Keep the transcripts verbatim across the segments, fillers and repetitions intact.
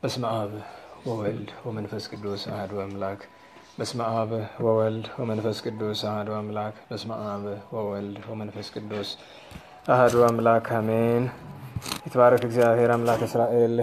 በስመ አብ ወወልድ ወመንፈስ ቅዱስ አሐዱ አምላክ። በስመ አብ ወወልድ ወመንፈስ ቅዱስ አሐዱ አምላክ። በስመ አብ ወወልድ ወመንፈስ ቅዱስ አሐዱ አምላክ አሜን። ይትባረክ እግዚአብሔር አምላክ እስራኤል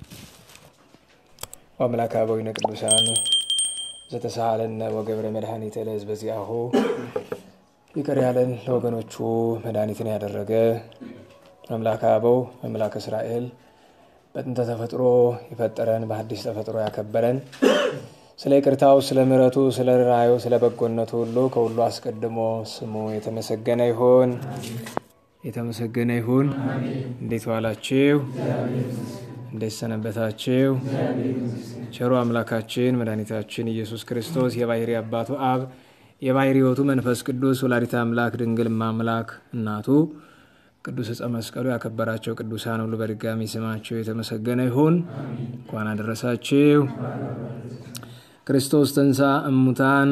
ወአምላክ አበዊነ ቅዱሳን ዘተሳሃለነ ወገብረ መድኃኒተ ለሕዝበ ዚአሁ። ይቅር ያለን ለወገኖቹ መድኃኒትን ያደረገ አምላክ አበው አምላክ እስራኤል በጥንተ ተፈጥሮ የፈጠረን በአዲስ ተፈጥሮ ያከበረን ስለ ይቅርታው ስለ ምሕረቱ ስለ ርኅራኄው ስለ በጎነቱ ሁሉ ከሁሉ አስቀድሞ ስሙ የተመሰገነ ይሁን የተመሰገነ ይሁን። እንዴት ዋላችሁ? እንዴት ሰነበታችሁ? ቸሩ አምላካችን መድኃኒታችን ኢየሱስ ክርስቶስ የባሕርይ አባቱ አብ የባሕርይ ሕይወቱ መንፈስ ቅዱስ ወላዲተ አምላክ ድንግል አምላክ እናቱ ቅዱስ ዕፀ መስቀሉ ያከበራቸው ቅዱሳን ሁሉ በድጋሚ ስማቸው የተመሰገነ ይሁን። እንኳን አደረሳችሁ። ክርስቶስ ተንሥአ እሙታን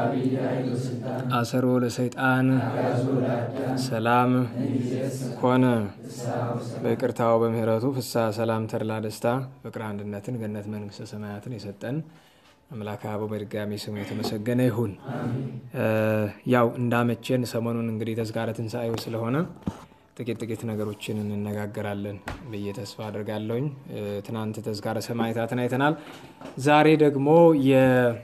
አሰሮ ለሰይጣን ሰላም ኮነ። በይቅርታው በምህረቱ ፍስሐ ሰላም ተድላ ደስታ ፍቅር አንድነትን ገነት መንግሥተ ሰማያትን የሰጠን አምላክ አበው በድጋሚ ስሙ የተመሰገነ ይሁን። ያው እንዳመቸን ሰሞኑን እንግዲህ ተዝካረ ትንሣኤው ስለሆነ ጥቂት ጥቂት ነገሮችን እንነጋገራለን ብዬ ተስፋ አድርጋለሁኝ። ትናንት ተዝካረ ሰማዕታትን አይተናል። ዛሬ ደግሞ የዝክር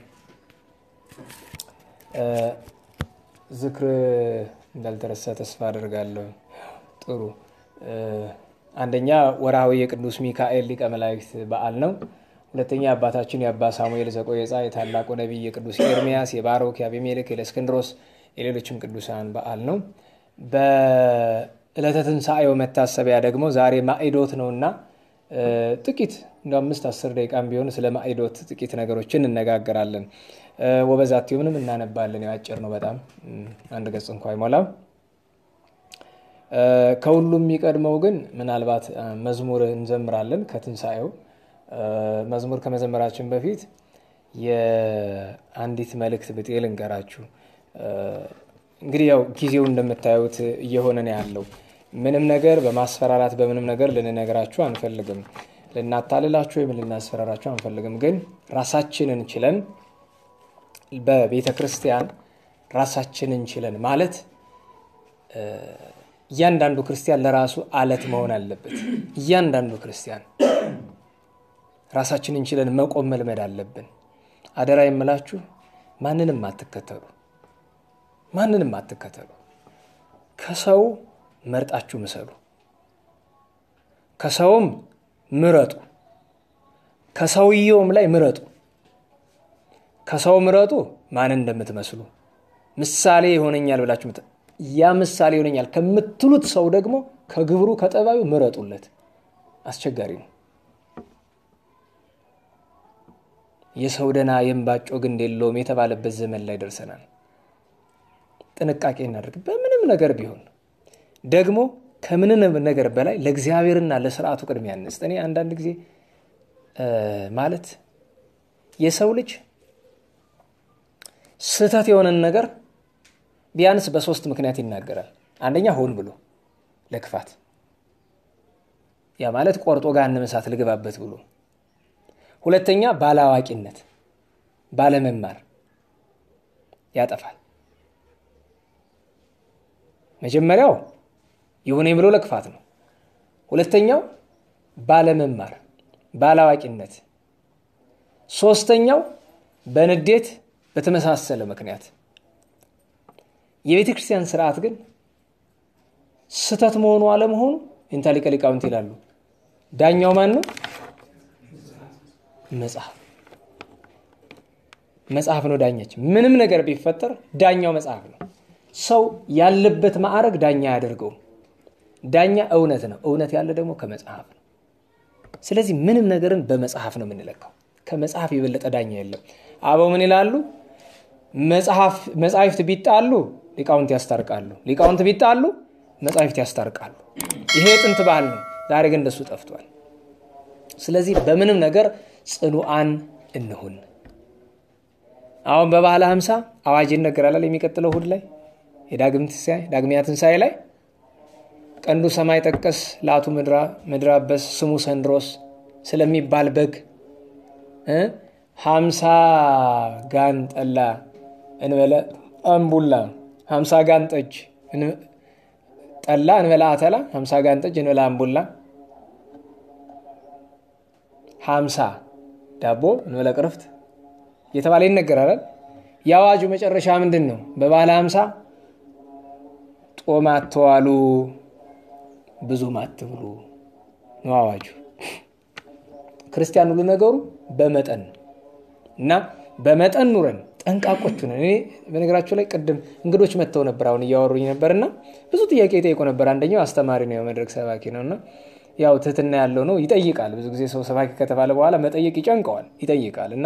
እንዳልተረሳ ተስፋ አድርጋለሁ። ጥሩ። አንደኛ ወርሃዊ የቅዱስ ሚካኤል ሊቀ መላእክት በዓል ነው። ሁለተኛ አባታችን የአባ ሳሙኤል ዘቆየጻ የታላቁ ነቢይ የቅዱስ ኤርምያስ የባሮክ የአቤሜሌክ የእስክንድሮስ የሌሎችም ቅዱሳን በዓል ነው። በዕለተ ትንሣኤው መታሰቢያ ደግሞ ዛሬ ማዕዶት ነውና ጥቂት እንደ አምስት አስር ደቂቃም ቢሆን ስለ ማዕዶት ጥቂት ነገሮችን እንነጋገራለን። ወበዛቲውንም እናነባለን። ያጭር ነው በጣም አንድ ገጽ እንኳን አይሞላም። ከሁሉም የሚቀድመው ግን ምናልባት መዝሙር እንዘምራለን ከትንሣኤው። መዝሙር ከመዘመራችን በፊት የአንዲት መልእክት ብጤ ልንገራችሁ። እንግዲህ ያው ጊዜው እንደምታዩት እየሆነ ነው ያለው። ምንም ነገር በማስፈራራት በምንም ነገር ልንነግራችሁ አንፈልግም። ልናታልላችሁ ወይም ልናስፈራራችሁ አንፈልግም። ግን ራሳችንን ችለን በቤተ ክርስቲያን ራሳችንን ችለን ማለት እያንዳንዱ ክርስቲያን ለራሱ አለት መሆን አለበት። እያንዳንዱ ክርስቲያን ራሳችንን ችለን መቆም መልመድ አለብን። አደራ የምላችሁ ማንንም አትከተሉ። ማንንም አትከተሉ። ከሰው መርጣችሁ ምሰሉ። ከሰውም ምረጡ። ከሰውየውም ላይ ምረጡ። ከሰው ምረጡ ማን እንደምትመስሉ ምሳሌ ይሆነኛል ብላችሁ ምት ያ ምሳሌ ይሆነኛል ከምትሉት ሰው ደግሞ ከግብሩ ከጠባዩ ምረጡለት። አስቸጋሪ ነው። የሰው ደና የምባጮ ግንድ የለውም የተባለበት ዘመን ላይ ደርሰናል። ጥንቃቄ እናድርግ በምንም ነገር ቢሆን። ደግሞ ከምንም ነገር በላይ ለእግዚአብሔርና ለሥርዓቱ ቅድሚያ እንስጥ። እኔ አንዳንድ ጊዜ ማለት የሰው ልጅ ስህተት የሆነን ነገር ቢያንስ በሶስት ምክንያት ይናገራል። አንደኛ ሆን ብሎ ለክፋት፣ ያ ማለት ቆርጦ ገሃነመ እሳት ልገባበት ብሎ። ሁለተኛ ባላዋቂነት ባለመማር ያጠፋል። መጀመሪያው ይሁነኝ ብሎ ለክፋት ነው። ሁለተኛው ባለመማር ባላዋቂነት። ሶስተኛው በንዴት በተመሳሰለ ምክንያት። የቤተ ክርስቲያን ሥርዓት ግን ስህተት መሆኑ አለመሆኑ እንታ ሊቀ ሊቃውንት ይላሉ። ዳኛው ማን ነው? መጽሐፍ መጽሐፍ ነው ዳኛችን። ምንም ነገር ቢፈጠር ዳኛው መጽሐፍ ነው። ሰው ያለበት ማዕረግ ዳኛ ያደርገው። ዳኛ እውነት ነው። እውነት ያለ ደግሞ ከመጽሐፍ ነው። ስለዚህ ምንም ነገርን በመጽሐፍ ነው የምንለካው። ከመጽሐፍ የበለጠ ዳኛ የለም። አበው ምን ይላሉ? መጽሐፍ መጽሐፍት ቢጣሉ ሊቃውንት ያስታርቃሉ፣ ሊቃውንት ቢጣሉ መጽሐፍት ያስታርቃሉ። ይሄ ጥንት ባህል ነው። ዛሬ ግን እንደሱ ጠፍቷል። ስለዚህ በምንም ነገር ጽኑዓን እንሁን። አሁን በባለ ሃምሳ አዋጅ ይነገራል የሚቀጥለው እሑድ ላይ የዳግም ትንሣኤ ዳግሚያ ትንሣኤ ላይ ቀንዱ ሰማይ ጠቀስ ላቱ ምድራ ምድራበስ ስሙ ሰንድሮስ ስለሚባል በግ ሀምሳ ጋን ጠላ እንበለ አምቡላ ሀምሳ ጋን ጠጅ ጠላ እንበለ አተላ ሀምሳ ጋን ጠጅ እንበለ አምቡላ ሀምሳ ዳቦ እንበለ ቅርፍት እየተባለ ይነገራል። ያዋጁ መጨረሻ ምንድነው? በባለ ሀምሳ ጦም አትዋሉ ብዙም አትብሉ ነው አዋጁ። ክርስቲያኑ ሁሉ ነገሩ በመጠን እና በመጠን ኑረን ጠንቃቆች ነን። እኔ በነገራችሁ ላይ ቀደም እንግዶች መተው ነበር አሁን እያወሩኝ ነበርና ብዙ ጥያቄ ጠይቆ ነበር። አንደኛው አስተማሪ ነው መድረክ ሰባኪ ነውና ያው ትህትና ያለው ነው ይጠይቃል። ብዙ ጊዜ ሰው ሰባኪ ከተባለ በኋላ መጠየቅ ይጨንቀዋል ይጠይቃልና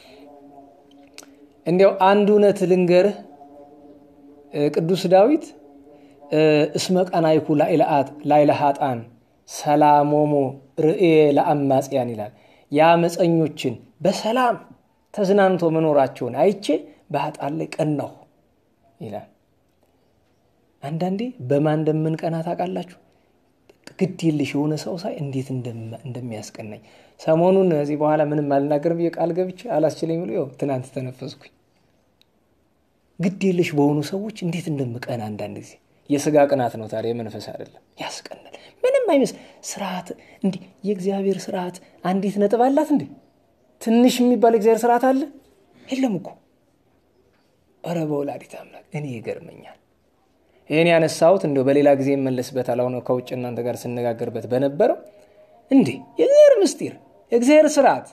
እንዴው አንድ እውነት ልንገርህ ቅዱስ ዳዊት እስመ ቀናይኩ ላኢላአት ላኢላሃጣን ሰላሞሞ ርኤ ለአማጽያን ይላል። ያመፀኞችን በሰላም ተዝናንቶ መኖራቸውን አይቼ በኃጣን ላይ ቀናሁ ይላል። አንዳንዴ በማን እንደምንቀና ታውቃላችሁ? ግድ የለሽ የሆነ ሰው ሳይ እንዴት እንደሚያስቀናኝ ሰሞኑን እዚህ በኋላ ምንም አልናገርም በቃል ገብቼ አላስችለኝ ብሎ ያው ትናንት ተነፈስኩኝ። ግድ የለሽ በሆኑ ሰዎች እንዴት እንደምቀና አንዳንድ ጊዜ የሥጋ ቅናት ነው ታዲያ የመንፈስ አይደለም። ያስቀናል። ምንም አይመስል ስርዓት እንዴ የእግዚአብሔር ስርዓት አንዲት ነጥብ አላት እንዴ? ትንሽ የሚባል እግዚአብሔር ስርዓት አለ የለም እኮ። ኧረ በወላዲተ አምላክ እኔ ይገርመኛል። እኔ ያነሳሁት እንደው በሌላ ጊዜ መለስበታል። አሁን ከውጭ እናንተ ጋር ስንነጋገርበት በነበረው እንዴ የእግዚአብሔር ምስጢር የእግዚአብሔር ስርዓት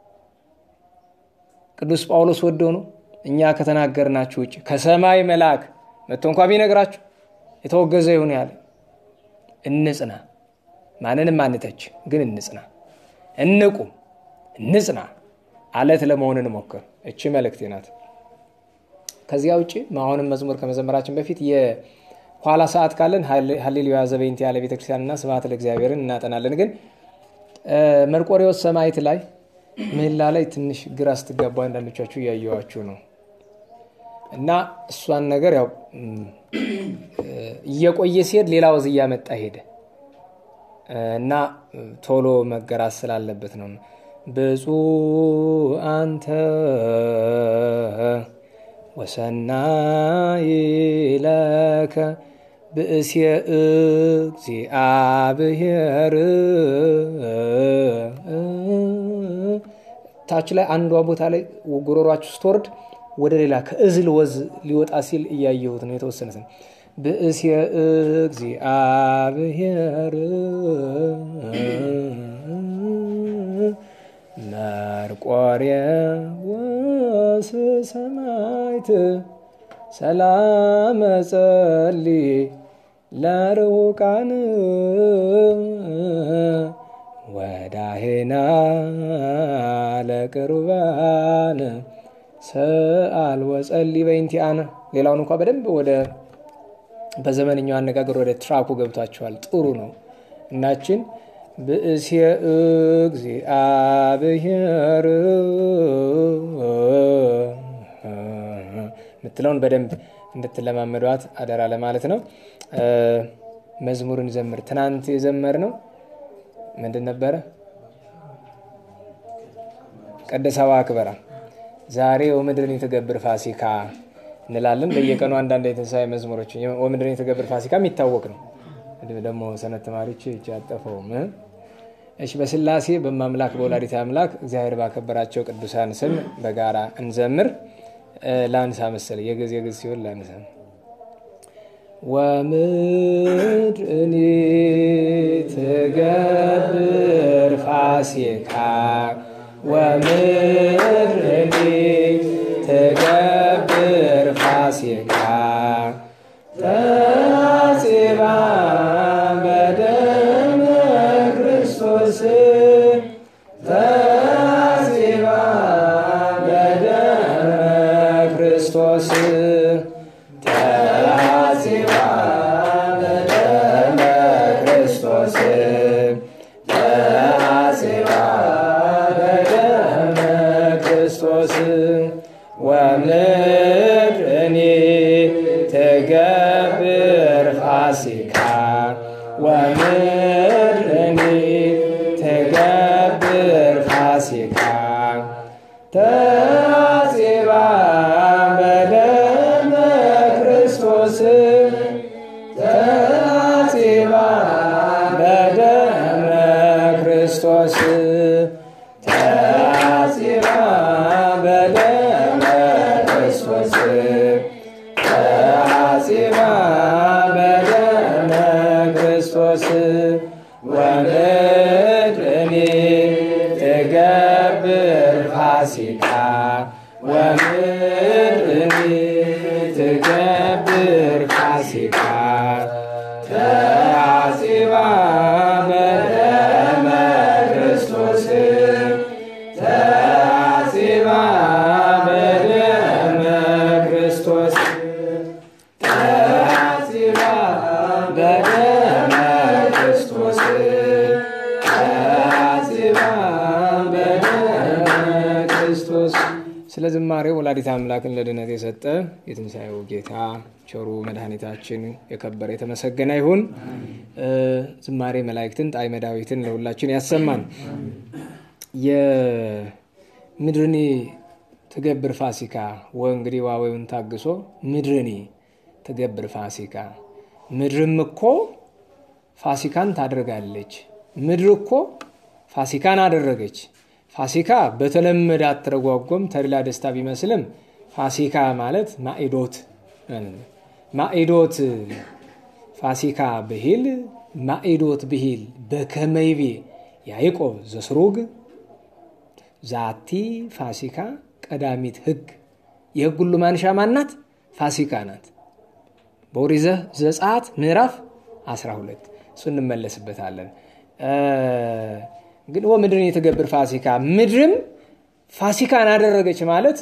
ቅዱስ ጳውሎስ ወደው ነው እኛ ከተናገርናችሁ ውጭ ከሰማይ መልአክ መጥቶ እንኳን ቢነግራችሁ የተወገዘ ይሁን ያለ እንጽና። ማንንም አንተች ግን እንጽና፣ እንቁም፣ እንጽና አለት ለመሆን እንሞክር። እቺ መልእክቴ ናት። ከዚያ ውጪ ማሁንም መዝሙር ከመዘመራችን በፊት የኋላ ሰዓት ካለን ሃሌሉያ ዘበይንት ያለ ቤተክርስቲያንና ስብሐት ለእግዚአብሔርን እናጠናለን። ግን መርቆሬዎስ ሰማዕት ላይ ምህላ ላይ ትንሽ ግራ ስትገባ አንዳንዶቻችሁ ያያያችሁ ነው እና እሷን ነገር ያው እየቆየ ሲሄድ ሌላ ወዝ እያመጣ ሄደ እና ቶሎ መገራት ስላለበት ነው። ብፁዕ አንተ ወሰናይ ለከ ብእስየ እግዚአብሔር ታች ላይ አንዷ ቦታ ላይ ጉሮሯችሁ ስትወርድ ወደ ሌላ ከእዝል ወዝ ሊወጣ ሲል እያየሁት ነው የተወሰነው። ብእስየ እግዚአብሔር መርቆሬዎስ ሰማዕት ሰላም ጸሊ ለርሑቃን ወዳሄና ለቅርባን ሰአል ወጸሊ በእንቲአነ። ሌላውን እንኳን በደንብ ወደ በዘመንኛው አነጋገር ወደ ትራኩ ገብታችኋል። ጥሩ ነው እናችን ብእስየ እግዚአብሔር ምትለውን በደንብ እንድትለማመዷት አደራ ለማለት ነው። መዝሙርን ዘምር። ትናንት የዘመር ነው ምንድን ነበረ? ቀደሳዋ አክበራ። ዛሬ ወምድርን የተገብር ፋሲካ እንላለን። በየቀኑ አንዳንድ የተንሳይ መዝሙሮች ወምድርን የተገብር ፋሲካ የሚታወቅ ነው። ደግሞ ሰነድ ተማሪዎች ያጠፈውም እሺ በስላሴ በማምላክ በወላዲተ አምላክ እግዚአብሔር ባከበራቸው ቅዱሳን ስም በጋራ እንዘምር። ላንሳ መሰለ የግዝ የግዝ ሲሆን ላንሳ ወምድርን የተገብር ፋሲካ ወምድርን የተገብር ፋሲካ ተጽባ በደመ ክርስቶስ ተጽባ በደመ ክርስቶስ ተጽባ በደመ ክርስቶስ ተጽባ በደመ ክርስቶስ ወምድርን የተገብር ፋሲካ ወምድርን የተገብር ፋሲካ ክርስቶስ ተአጽባ በደመ ክርስቶስ ተአጽባ በደመ ክርስቶስ ወምድርኒ ትገብር ፋሲካ ወምድርኒ ትገብር ፋሲካ ተአጽባ በደመ ክርስቶስ ተአጽባ በደመ ክርስቶስ ተአጽባ በደመ ክርስቶስ ተአጽባ በደመ ክርስቶስ። ስለ ዝማሬው ወላዲተ አምላክን ለድነት የሰጠ የትንሣኤው ጌታ ቸሩ መድኃኒታችን የከበረ የተመሰገነ ይሁን። ዝማሬ መላእክትን ጣዕመ ዳዊትን ለሁላችን ያሰማን። የምድርኒ ትገብር ፋሲካ ወእንግዲህ ዋዌውን ታግሶ ምድርኒ ትገብር ፋሲካ። ምድርም እኮ ፋሲካን ታደርጋለች። ምድር እኮ ፋሲካን አደረገች። ፋሲካ በተለመደ አተረጓጎም ተድላ ደስታ ቢመስልም ፋሲካ ማለት ማዕዶት ማዕዶት ፋሲካ ብሂል ማዕዶት ብሂል በከመይቤ ያዕቆብ ዘስሩግ ዛቲ ፋሲካ ቀዳሚት ሕግ። የሕግ ሁሉ ማንሻ ማናት? ፋሲካ ናት። በኦሪት ዘጸአት ምዕራፍ አስራ ሁለት እሱ እንመለስበታለን። ግን ወምድርን የተገብር ፋሲካ ምድርም ፋሲካን አደረገች ማለት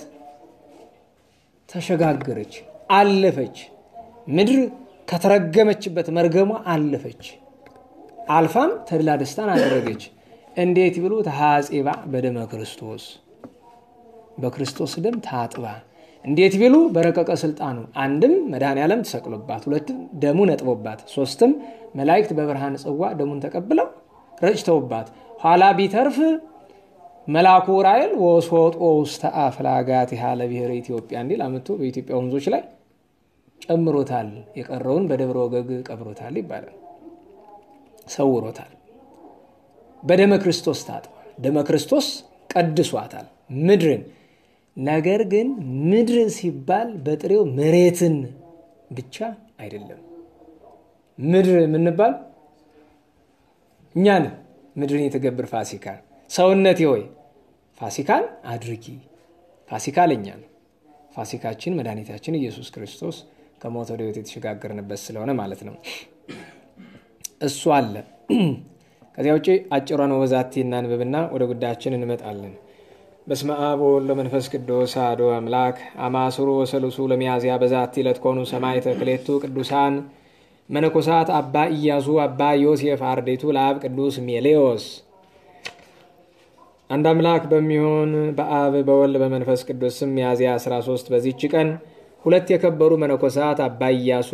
ተሸጋገረች፣ አለፈች። ምድር ከተረገመችበት መርገሟ አለፈች። አልፋም ተድላ ደስታን አደረገች። እንዴት ብሎ ተሐጽባ በደመ ክርስቶስ በክርስቶስ ደም ታጥባ። እንዴት ቢሉ በረቀቀ ስልጣኑ አንድም መድኃኔ ዓለም ተሰቅሎባት፣ ሁለትም ደሙ ነጥቦባት፣ ሶስትም መላእክት በብርሃን ጽዋ ደሙን ተቀብለው ረጭተውባት፣ ኋላ ቢተርፍ መልአኩ ዑራኤል ወሶጦ ውስተ አፍላጋት ያለ ብሔረ ኢትዮጵያ እንዲል አመጡ በኢትዮጵያ ወንዞች ላይ ጨምሮታል። የቀረውን በደብረ ወገግ ቀብሮታል ይባላል። ሰውሮታል። በደመ ክርስቶስ ታጥባ ደመ ክርስቶስ ቀድሷታል ምድርን። ነገር ግን ምድር ሲባል በጥሬው መሬትን ብቻ አይደለም። ምድር ምንባል እኛን ምድርን የተገብር ፋሲካ ሰውነቴ ሆይ ፋሲካን አድርጊ። ፋሲካ ለኛ ነው። ፋሲካችን መድኃኒታችን ኢየሱስ ክርስቶስ ከሞት ወደ ሕይወት የተሸጋገርንበት ስለሆነ ማለት ነው። እሱ አለ። ከዚያ ውጪ አጭሯን ወዛቲ እናንብብና ወደ ጉዳያችን እንመጣለን። በስመ አብ ወወልድ ወመንፈስ ቅዱስ አሐዱ አምላክ። አማስሩ ወሰሉሱ ለሚያዝያ በዛቲ ዕለት ኮኑ ሰማዕተ ክሌቱ ቅዱሳን መነኮሳት አባ ኢያሱ አባ ዮሴፍ አርድእቱ ለአብ ቅዱስ ሜሌዎስ። አንድ አምላክ በሚሆን በአብ በወልድ በመንፈስ ቅዱስ ስም ሚያዝያ አስራ ሶስት በዚህች ቀን ሁለት የከበሩ መነኮሳት አባ ኢያሱ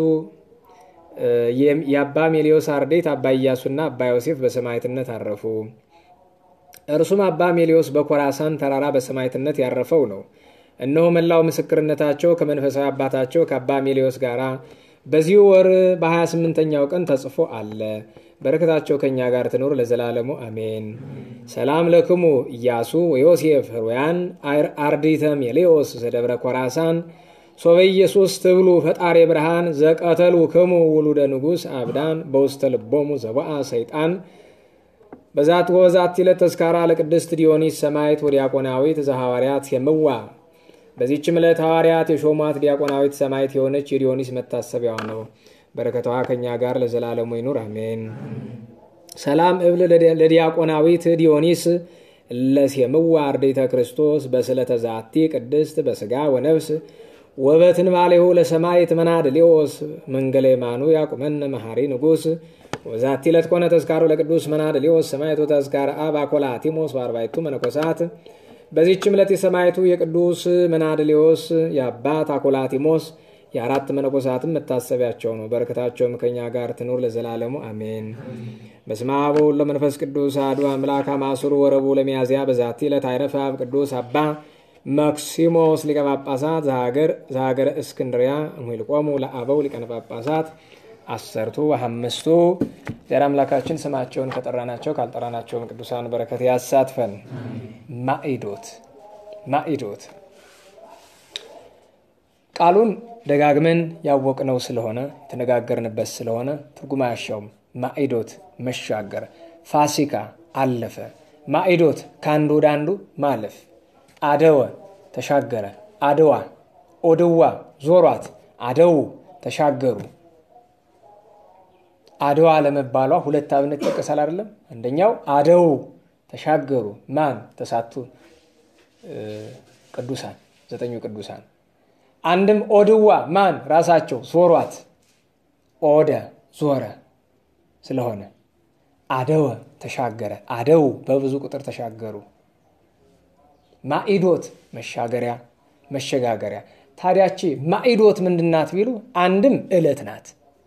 የአባ ሜሌዎስ አርድእት አባ ኢያሱና አባ ዮሴፍ በሰማዕትነት አረፉ። እርሱም አባ ሜሌዎስ በኮራሳን ተራራ በሰማዕትነት ያረፈው ነው። እነሆ መላው ምስክርነታቸው ከመንፈሳዊ አባታቸው ከአባ ሜሌዎስ ጋር በዚህ ወር በ28ኛው ቀን ተጽፎ አለ። በረከታቸው ከኛ ጋር ትኖር ለዘላለሙ አሜን። ሰላም ለክሙ ኢያሱ ወዮሴፍ ሩያን አርድእተ ሜሌዎስ ዘደብረ ኮራሳን ሶበ ኢየሱስ ትብሉ ፈጣሪ ብርሃን ዘቀተሉ ክሙ ውሉደ ንጉሥ አብዳን በውስተ ልቦሙ ዘቦአ ሰይጣን። በዛት ወዛት ዕለት ተስካራ ለቅድስት ዲዮኒስ ሰማዕት ወዲያቆናዊት ዘሐዋርያት የምዋ። በዚህች ዕለት ሐዋርያት የሾሟት ዲያቆናዊት ሰማዕት የሆነች የዲዮኒስ መታሰቢያዋ ነው። በረከቷ ከኛ ጋር ለዘላለሙ ይኑር አሜን። ሰላም እብል ለዲያቆናዊት ዲዮኒስ ለሴምዋ አርድእተ ክርስቶስ በስለተ ዛቲ ቅድስት በስጋ ወነፍስ ወበትንባሌሁ ለሰማዕት መናድሌዎስ መንገለ የማኑ ያቁመነ መሐሪ ንጉሥ። ወዛቲ ዕለት ኮነ ተስካሩ ለቅዱስ መናድሌዎስ ሰማዕቱ ተስካረ አብ አኮላቲሞስ በአርባዕቱ መነኮሳት። በዚህችም ዕለት የሰማዕቱ የቅዱስ መናድሌዎስ የአባት አኮላቲሞስ የአራት መነኮሳትም መታሰቢያቸው ነው። በረከታቸውም ከኛ ጋር ትኑር ለዘላለሙ አሜን። በስመ አብ ወወልድ ወመንፈስ ቅዱስ አሐዱ አምላክ። አማስሩ ወረቡዕ ለሚያዝያ በዛቲ ዕለት አይረፈ አብ ቅዱስ አባ መክሲሞስ ሊቀ ጳጳሳት ዘሀገረ እስክንድርያ እምይልቆሙ ለአበው ሊቃነ ጳጳሳት አሰርቱ ወሐምስቱ እግዚአብሔር አምላካችን ስማቸውን ከጠራናቸው ካልጠራናቸውም ቅዱሳን በረከት ያሳትፈን። ማዕዶት ማዕዶት ቃሉን ደጋግመን ያወቅነው ስለሆነ የተነጋገርንበት ስለሆነ ትርጉም አያሻውም። ማዕዶት መሻገር፣ ፋሲካ አለፈ። ማዕዶት ከአንዱ ወደ አንዱ ማለፍ። አደወ ተሻገረ፣ አድዋ ኦድዋ ዞሯት፣ አደው ተሻገሩ። አድዋ ለመባሏ ሁለት አብነት ተቀሳል አይደለም? አንደኛው አደው ተሻገሩ ማን? ተሳቱ ቅዱሳን ዘጠኙ ቅዱሳን። አንድም ኦድዋ ማን? ራሳቸው ዞሯት፣ ኦደ ዞረ ስለሆነ አደወ ተሻገረ፣ አደው በብዙ ቁጥር ተሻገሩ። ማዕዶት መሻገሪያ መሸጋገሪያ። ታዲያቺ ማዕዶት ምንድናት ቢሉ አንድም ዕለት ናት።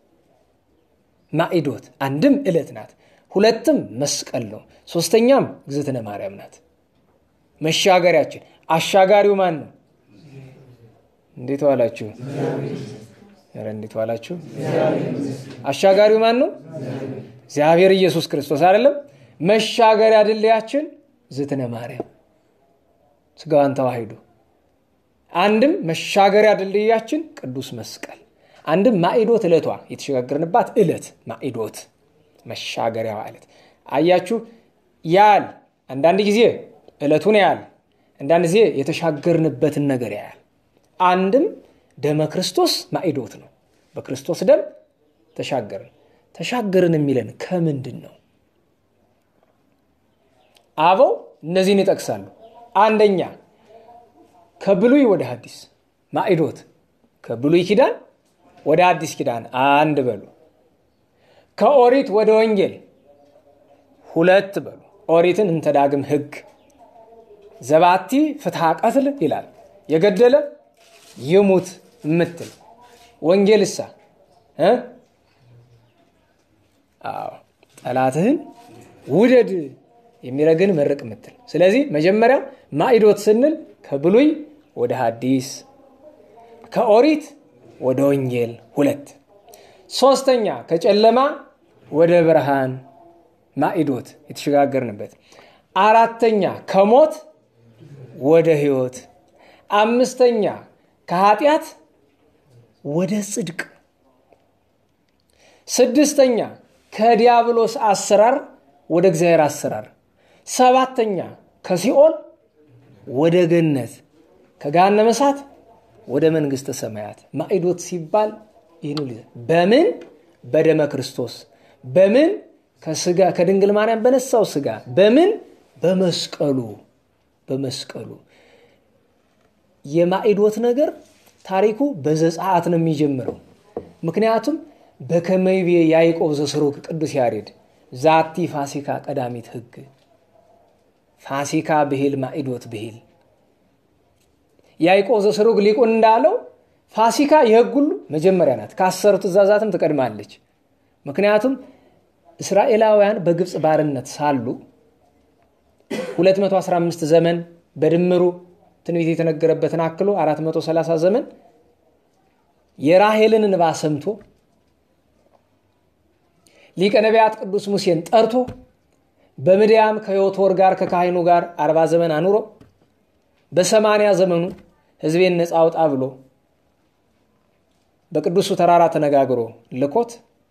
ማዕዶት አንድም ዕለት ናት፣ ሁለትም መስቀል ነው፣ ሶስተኛም እግዝእትነ ማርያም ናት። መሻገሪያችን አሻጋሪው ማን ነው? እንዴት ዋላችሁ? ኧረ እንዴት ዋላችሁ? አሻጋሪው ማን ነው? እግዚአብሔር ኢየሱስ ክርስቶስ አይደለም? መሻገሪያ ድልድያችን እግዝእትነ ማርያም ስጋዋን ተዋህዶ። አንድም መሻገሪያ ድልድያችን ቅዱስ መስቀል። አንድም ማዕዶት ዕለቷ የተሸጋገርንባት ዕለት ማዕዶት መሻገሪያዋ ዕለት። አያችሁ ያል አንዳንድ ጊዜ ዕለቱን ያል አንዳንድ ጊዜ የተሻገርንበትን ነገር ያል። አንድም ደመ ክርስቶስ ማዕዶት ነው። በክርስቶስ ደም ተሻገርን። ተሻገርን የሚለን ከምንድን ነው? አበው እነዚህን ይጠቅሳሉ። አንደኛ ከብሉይ ወደ ሐዲስ ማዕዶት፣ ከብሉይ ኪዳን ወደ አዲስ ኪዳን አንድ በሉ። ከኦሪት ወደ ወንጌል ሁለት በሉ። ኦሪትን እንተ ዳግም ሕግ ዘባቲ ፍትሐ ቀትል ይላል፣ የገደለ ይሙት ምትል። ወንጌልሳ እ አዎ ጠላትህን ውደድ የሚረግን መርቅ ምትል። ስለዚህ መጀመሪያ ማዕዶት ስንል ከብሉይ ወደ ሐዲስ ከኦሪት ወደ ወንጌል ሁለት። ሶስተኛ ከጨለማ ወደ ብርሃን ማዕዶት የተሸጋገርንበት። አራተኛ ከሞት ወደ ሕይወት። አምስተኛ ከኃጢአት ወደ ጽድቅ። ስድስተኛ ከዲያብሎስ አሰራር ወደ እግዚአብሔር አሰራር። ሰባተኛ ከሲኦል ወደ ገነት፣ ከገሃነመ እሳት ወደ መንግስተ ሰማያት። ማዕዶት ሲባል ይህን በምን? በደመ ክርስቶስ። በምን? ከስጋ ከድንግል ማርያም በነሳው ስጋ። በምን? በመስቀሉ በመስቀሉ። የማዕዶት ነገር ታሪኩ በዘጸአት ነው የሚጀምረው። ምክንያቱም በከመይቤ ያዕቆብ ዘስሩግ ቅዱስ ያሬድ ዛቲ ፋሲካ ቀዳሚት ሕግ። ፋሲካ ብሂል ማዕዶት ብሂል። ያዕቆብ ዘስሩግ ሊቁን እንዳለው ፋሲካ የሕግ ሁሉ መጀመሪያ ናት፣ ከአስሩ ትእዛዛትም ትቀድማለች። ምክንያቱም እስራኤላውያን በግብፅ ባርነት ሳሉ ሁለት መቶ አስራ አምስት ዘመን በድምሩ ትንቢት የተነገረበትን አክሎ አራት መቶ ሰላሳ ዘመን የራሔልን እንባ ሰምቶ ሊቀ ነቢያት ቅዱስ ሙሴን ጠርቶ በምድያም ከዮቶር ጋር ከካህኑ ጋር አርባ ዘመን አኑሮ በሰማንያ ዘመኑ ሕዝቤን ነፃ አውጣ ብሎ በቅዱሱ ተራራ ተነጋግሮ ልኮት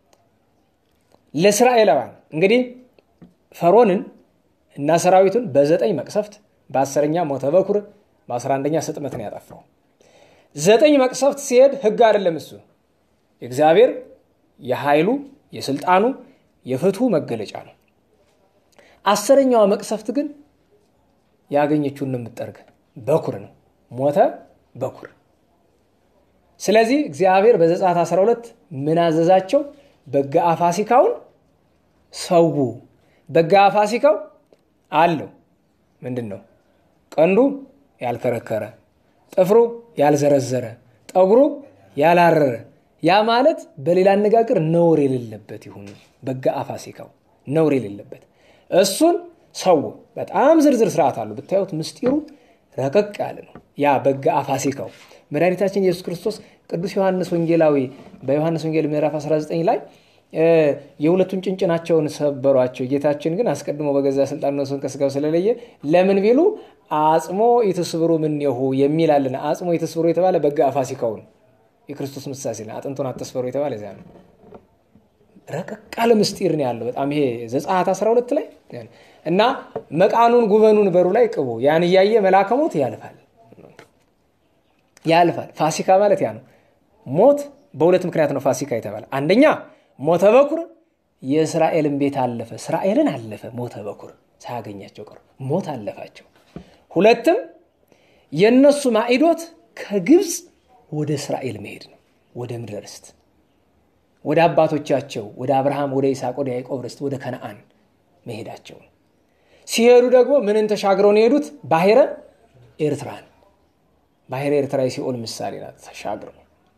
ለእስራኤላውያን እንግዲህ ፈርዖንን እና ሰራዊቱን በዘጠኝ መቅሰፍት በአስረኛ ሞተ በኩር በአስራ አንደኛ ስጥመትን ያጠፋው። ዘጠኝ መቅሰፍት ሲሄድ ሕግ አይደለም እሱ እግዚአብሔር የኃይሉ የስልጣኑ የፍትሁ መገለጫ ነው። አስረኛው መቅሰፍት ግን ያገኘችውን የምትጠርግ በኩር ነው። ሞተ በኩር። ስለዚህ እግዚአብሔር በዘጸአት አስራ ሁለት ምን አዘዛቸው? በጋአ ፋሲካውን ሰው። በጋአ ፋሲካው አለው ምንድነው? ቀንዱ ያልከረከረ፣ ጥፍሩ ያልዘረዘረ፣ ጠጉሩ ያላረረ። ያ ማለት በሌላ አነጋገር ነውር የሌለበት ይሁን። በጋአ ፋሲካው ነውር የሌለበት እሱን ሰው። በጣም ዝርዝር ስርዓት አለው ብታዩት ምስጢሩ ረቀቅ ያለ ነው። ያ በጋ ፋሲካው መድኃኒታችን ኢየሱስ ክርስቶስ ቅዱስ ዮሐንስ ወንጌላዊ በዮሐንስ ወንጌል ምዕራፍ አስራ ዘጠኝ ላይ የሁለቱን ጭንጭናቸውን ሰበሯቸው። ጌታችን ግን አስቀድሞ በገዛ ስልጣኑ ነፍሱን ከስጋው ስለለየ ለምን ቢሉ አጽሞ ይተስብሩ ምንየሁ የሚላልና አጽሞ ይተስብሩ የተባለ በጋ ፋሲካው ነው። የክርስቶስ ምሳሌ ነው። አጥንቱን አትስበሩ የተባለ እዚያ ነው። ረቀቅ ያለ ምስጢር ነው ያለው በጣም ይሄ ዘጸአት አስራ ሁለት ላይ እና መቃኑን ጉበኑን በሩ ላይ ቅቡ ያን ያየ መልአከ ሞት ያልፋል ያልፋል። ፋሲካ ማለት ያ ነው። ሞት በሁለት ምክንያት ነው ፋሲካ የተባለ። አንደኛ ሞተ በኩር የእስራኤልን ቤት አለፈ፣ እስራኤልን አለፈ። ሞተ በኩር ሳያገኛቸው ቀሩ፣ ሞት አለፋቸው። ሁለትም የነሱ ማዕዶት ከግብጽ ወደ እስራኤል መሄድ ነው፣ ወደ ምድረ ርስት፣ ወደ አባቶቻቸው ወደ አብርሃም ወደ ይስሐቅ ወደ ያዕቆብ ርስት ወደ ከነዓን መሄዳቸው። ሲሄዱ ደግሞ ምንን ተሻግረው ነው የሄዱት? ባህረ ኤርትራን። ባህረ ኤርትራ የሲኦል ምሳሌ ናት። ተሻግረው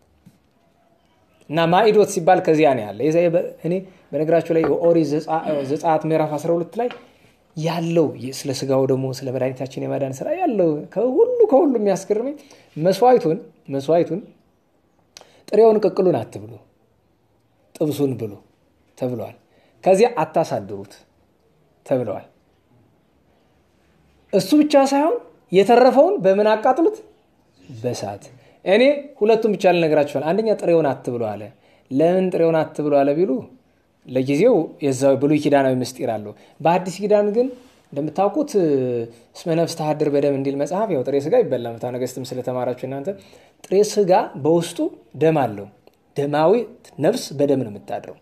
እና ማዕዶት ሲባል ከዚያ ነው ያለ። እኔ በነገራችሁ ላይ ኦሪት ዘጸአት ምዕራፍ አስራ ሁለት ላይ ያለው ስለ ስጋው ደግሞ ስለ መድኃኒታችን የማዳን ሥራ ያለው ከሁሉ ከሁሉ የሚያስገርመኝ መስዋዕቱን መስዋዕቱን ጥሬውን ቅቅሉን አትብሉ ጥብሱን ብሉ ተብሏል። ከዚያ አታሳድሩት ተብሏል። እሱ ብቻ ሳይሆን የተረፈውን በምን አቃጥሉት? በእሳት። እኔ ሁለቱም ብቻ ልነግራችኋል። አንደኛ ጥሬውን አትብሉ አለ። ለምን ጥሬውን አትብሉ አለ ቢሉ ለጊዜው የዛው ብሉይ ኪዳናዊ ምስጢር አለው። በአዲስ ኪዳን ግን እንደምታውቁት እስመ ነፍስ ተሐድር በደም እንዲል መጽሐፍ ያው ጥሬ ስጋ ይበላል። ፍትሐ ነገሥትም ስለተማራችሁ እናንተ ጥሬ ስጋ በውስጡ ደም አለው። ደማዊ ነፍስ በደም ነው የምታድረው።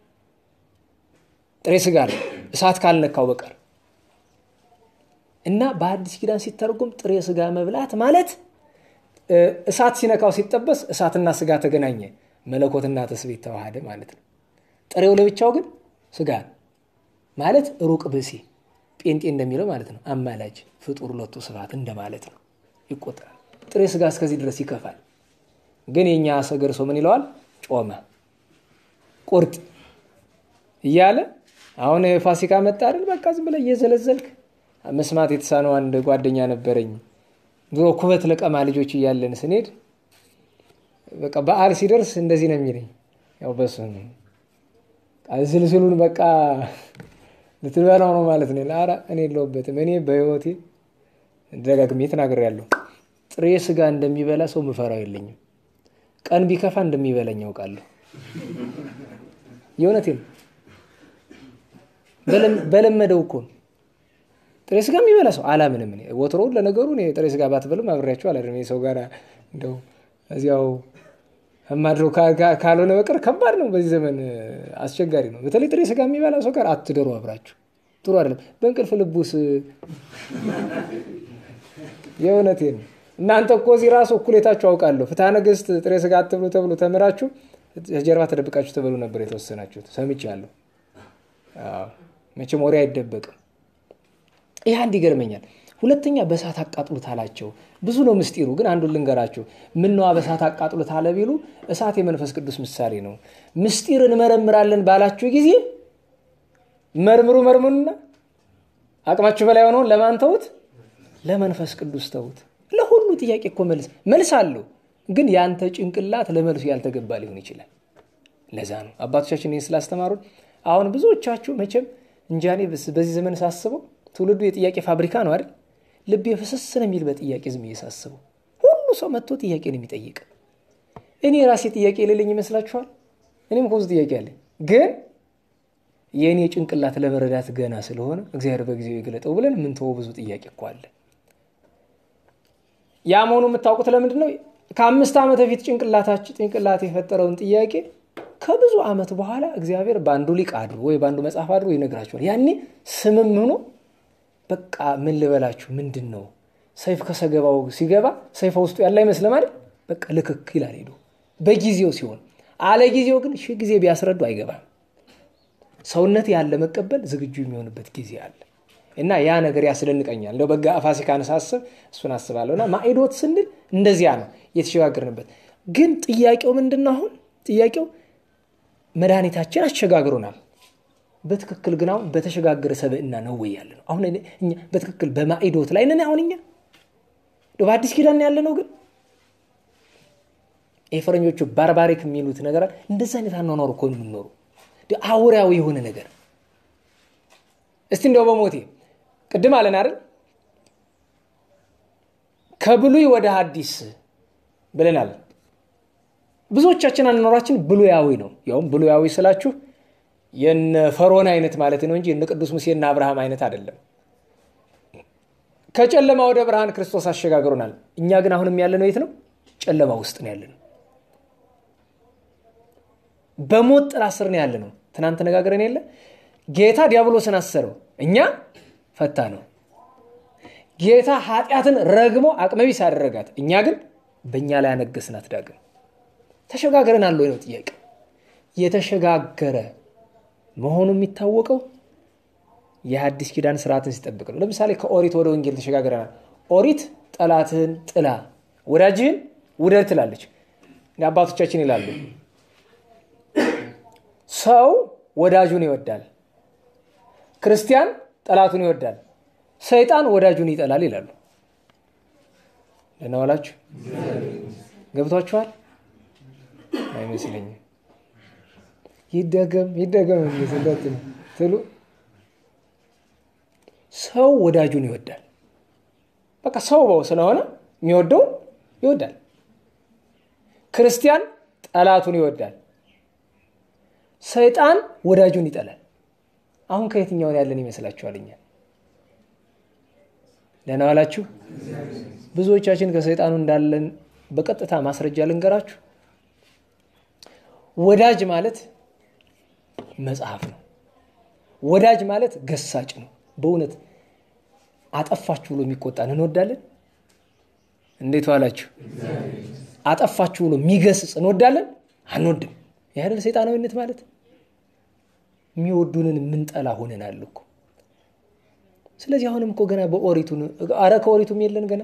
ጥሬ ስጋ ነው እሳት ካልነካው በቀር እና በአዲስ ኪዳን ሲተረጎም ጥሬ ስጋ መብላት ማለት እሳት ሲነካው ሲጠበስ እሳትና ስጋ ተገናኘ፣ መለኮትና ተስቤት ተዋሃደ ማለት ነው። ጥሬው ለብቻው ግን ስጋ ማለት ሩቅ ብሲ ጴንጤ እንደሚለው ማለት ነው። አማላጅ ፍጡር ለቱ ስብሐት እንደማለት ነው ይቆጠራል። ጥሬ ስጋ እስከዚህ ድረስ ይከፋል። ግን የኛ ሰገር ሰው ምን ይለዋል? ጮማ ቁርጥ እያለ አሁን ፋሲካ መጣ አይደል? በቃ ዝም ብለህ እየዘለዘልክ መስማት የተሳነው አንድ ጓደኛ ነበረኝ። ድሮ ኩበት ለቀማ ልጆች እያለን ስንሄድ በቃ በዓል ሲደርስ እንደዚህ ነው የሚለኝ። ያው በሱን አዝልዝሉን በቃ ልትበላው ነው ማለት ነው። ላራ እኔ የለሁበትም። እኔ በህይወቴ ደጋግሜ ተናግሬያለሁ። ጥሬ ስጋ እንደሚበላ ሰው ምፈራው የለኝም። ቀን ቢከፋ እንደሚበላኝ ያውቃለሁ። የእውነቴን በለመደው እኮ ጥሬ ስጋ የሚበላ ሰው አላምንም። እኔ ወትሮ ለነገሩ እኔ ጥሬ ስጋ ባትበሉም አብሬያችሁ አላድርም። ሰው ጋር እንደው እዚያው ማድሮ ካልሆነ በቀር ከባድ ነው። በዚህ ዘመን አስቸጋሪ ነው። በተለይ ጥሬ ስጋ የሚበላ ሰው ጋር አትደሩ አብራችሁ። ጥሩ አይደለም። በእንቅልፍ ልቡስ የእውነቴን እናንተ እኮ እዚህ ራሱ እኩሌታችሁ አውቃለሁ። ፍትሐ ነገሥት ጥሬ ስጋ አትብሉ ተብሎ ተምራችሁ ጀርባ ተደብቃችሁ ተበሉ ነበር የተወሰናችሁት። ሰምቻለሁ። አዎ መቼም ወሬ አይደበቅም። ይሄ አንድ ይገርመኛል። ሁለተኛ በእሳት አቃጥሉት አላቸው። ብዙ ነው ምስጢሩ፣ ግን አንዱን ልንገራችሁ። ምን ነው በእሳት አቃጥሉት አለ ቢሉ እሳት የመንፈስ ቅዱስ ምሳሌ ነው። ምስጢር እንመረምራለን ባላችሁ ጊዜ መርምሩ መርምሩና አቅማችሁ በላይ ሆነው ለማን ተውት? ለመንፈስ ቅዱስ ተውት። ለሁሉ ጥያቄ እኮ መልስ መልስ አለው፣ ግን ያንተ ጭንቅላት ለመልሱ ያልተገባ ሊሆን ይችላል። ለዛ ነው አባቶቻችን ይህን ስላስተማሩን አሁን ብዙዎቻችሁ መቼም እንጃኔ በዚህ ዘመን ሳስበው ትውልዱ የጥያቄ ፋብሪካ ነው አይደል? ልብ የፈሰሰነ የሚል በጥያቄ ዝም እየሳስበው ሁሉ ሰው መጥቶ ጥያቄ ነው የሚጠይቅ። እኔ ራሴ ጥያቄ የሌለኝ ይመስላችኋል? እኔም ኮዝ ጥያቄ አለኝ፣ ግን የኔ ጭንቅላት ለመረዳት ገና ስለሆነ እግዚአብሔር በጊዜው ይገለጠው ብለን ምን ተወው ብዙ ጥያቄ እኮ አለ። ያ መሆኑ የምታውቁት ለምንድን ነው? ከአምስት ዓመት በፊት ጭንቅላታችን ጭንቅላት የፈጠረውን ጥያቄ ከብዙ ዓመት በኋላ እግዚአብሔር ባንዱ ሊቅ አድሮ ወይ ባንዱ መጽሐፍ አድሮ ይነግራችኋል። ያኔ ስምም ሆኖ በቃ ምን ልበላችሁ ምንድነው ሰይፍ ከሰገባው ሲገባ ሰይፍ ውስጡ ያለ አይመስልም አይደል? በቃ ልክክ ይላል ሄዶ በጊዜው ሲሆን፣ አለ ጊዜው ግን ሺህ ጊዜ ቢያስረዱ አይገባም። ሰውነት ያለ መቀበል ዝግጁ የሚሆንበት ጊዜ አለ እና ያ ነገር ያስደንቀኛል። እንደው በጋ ፋሲካን ሳስብ እሱን አስባለሁና ማዕዶት ስንል እንደዚያ ነው የተሸጋገርንበት። ግን ጥያቄው ምንድነው? አሁን ጥያቄው መድኃኒታችን አሸጋግሮናል። በትክክል ግን አሁን በተሸጋገረ ሰብዕና ነው ወይ ያለነው? አሁን እኛ በትክክል በማዕዶት ላይ ነን። አሁን እኛ በአዲስ ኪዳን ያለ ነው። ግን የፈረኞቹ ባርባሪክ የሚሉት ነገር እንደዛ አይነት አኗኗር እኮ ነው የምንኖሩ። አውሬያዊ የሆነ ነገር። እስቲ እንደው በሞቴ ቅድም አለን አይደል ከብሉይ ወደ ሐዲስ ብለናል። ብዙዎቻችን አኗኗራችን ብሉያዊ ነው። ያው ብሉያዊ ስላችሁ የነ ፈርዖን አይነት ማለት ነው እንጂ የነ ቅዱስ ሙሴና አብርሃም አይነት አይደለም። ከጨለማ ወደ ብርሃን ክርስቶስ አሸጋግሮናል። እኛ ግን አሁንም ያለነው የት ነው? ጨለማ ውስጥ ነው ያለነው። በሞት ጥላ ስር ነው ያለነው። ትናንት ተነጋግረን የለ ጌታ ዲያብሎስን አሰረው፣ እኛ ፈታ ነው። ጌታ ኃጢአትን ረግሞ አቅመቢስ አደረጋት፣ እኛ ግን በእኛ ላይ አነገስናት ዳግም። ተሸጋግረናል ወይ ነው ጥያቄ። የተሸጋገረ መሆኑ የሚታወቀው የሐዲስ ኪዳን ስርዓትን ሲጠብቅ ነው። ለምሳሌ ከኦሪት ወደ ወንጌል ተሸጋግረናል። ኦሪት ጠላትህን ጥላ ወዳጅህን ውደድ ትላለች። አባቶቻችን ይላሉ ሰው ወዳጁን ይወዳል፣ ክርስቲያን ጠላቱን ይወዳል፣ ሰይጣን ወዳጁን ይጠላል ይላሉ። ለና ዋላችሁ ገብቷችኋል? አይመስለኝም። ይደገም ይደገም እንደዚህ ትሉ ሰው ወዳጁን ይወዳል። በቃ ሰው ነው ስለሆነ የሚወደው ይወዳል። ክርስቲያን ጠላቱን ይወዳል፣ ሰይጣን ወዳጁን ይጠላል። አሁን ከየትኛው ያለን ይመስላችኋል? እኛ ለና ዋላችሁ ብዙዎቻችን ከሰይጣኑ እንዳለን በቀጥታ ማስረጃ ልንገራችሁ። ወዳጅ ማለት መጽሐፍ ነው። ወዳጅ ማለት ገሳጭ ነው። በእውነት አጠፋችሁ ብሎ የሚቆጣን እንወዳለን? እንዴት ዋላችሁ? አጠፋችሁ ብሎ የሚገስጽ እንወዳለን? አንወድም። ያህል ሰይጣናዊነት ማለት የሚወዱንን ምንጠላ ሆነናል እኮ። ስለዚህ አሁንም እኮ ገና በኦሪቱ አረ ከኦሪቱም የለን ገና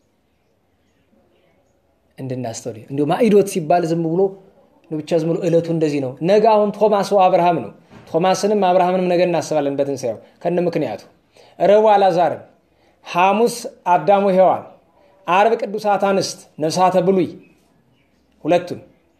እንድናስተውል። እንዲሁ ማዕዶት ሲባል ዝም ብሎ ብቻ ዝም ብሎ እለቱ እንደዚህ ነው። ነገ አሁን ቶማስ ወአብርሃም ነው። ቶማስንም አብርሃምንም ነገ እናስባለን በትንሳኤው ከነ ምክንያቱ። ረቡዕ አልዓዛር፣ ሐሙስ አዳሙ ሔዋን፣ ዓርብ ቅዱሳት አንስት ነፍሳተ ብሉይ ሁለቱም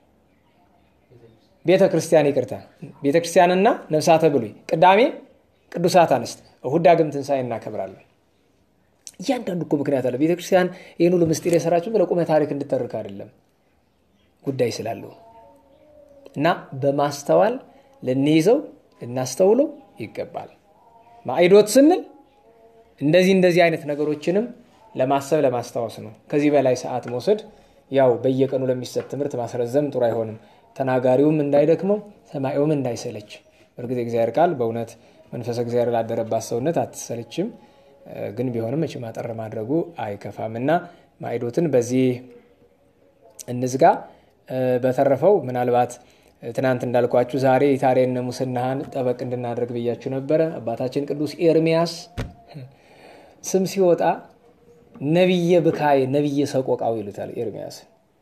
ቤተ ክርስቲያን ይቅርታ ቤተ ክርስቲያንና ነፍሳተ ብሉይ፣ ቅዳሜ ቅዱሳት አንስት፣ እሁድ ዳግም ትንሳኤ እናከብራለን። እያንዳንዱ እኮ ምክንያት አለ። ቤተ ክርስቲያን ይህን ሁሉ ምስጢር የሰራችው ለቁመ ታሪክ እንድትተርክ አይደለም፣ ጉዳይ ስላለው እና በማስተዋል ልንይዘው ልናስተውለው ይገባል። ማዕዶት ስንል እንደዚህ እንደዚህ አይነት ነገሮችንም ለማሰብ ለማስታወስ ነው። ከዚህ በላይ ሰዓት መውሰድ ያው በየቀኑ ለሚሰጥ ትምህርት ማስረዘም ጥሩ አይሆንም። ተናጋሪውም እንዳይደክመው ሰማዩም እንዳይሰለች። በእርግጥ እግዚአብሔር ቃል በእውነት መንፈስ እግዚአብሔር ላደረባት ሰውነት አትሰለችም። ግን ቢሆንም እቺ ማጠር ማድረጉ አይከፋምና ማዕዶትን በዚህ እንዝጋ። በተረፈው ምናልባት ትናንት እንዳልኳችሁ ዛሬ የታሪያነ ሙስናህን ጠበቅ እንድናደርግ ብያችሁ ነበረ። አባታችን ቅዱስ ኤርሚያስ ስም ሲወጣ ነብየ ብካይ ነብየ ሰቆቃው ይሉታል። ኤርሚያስ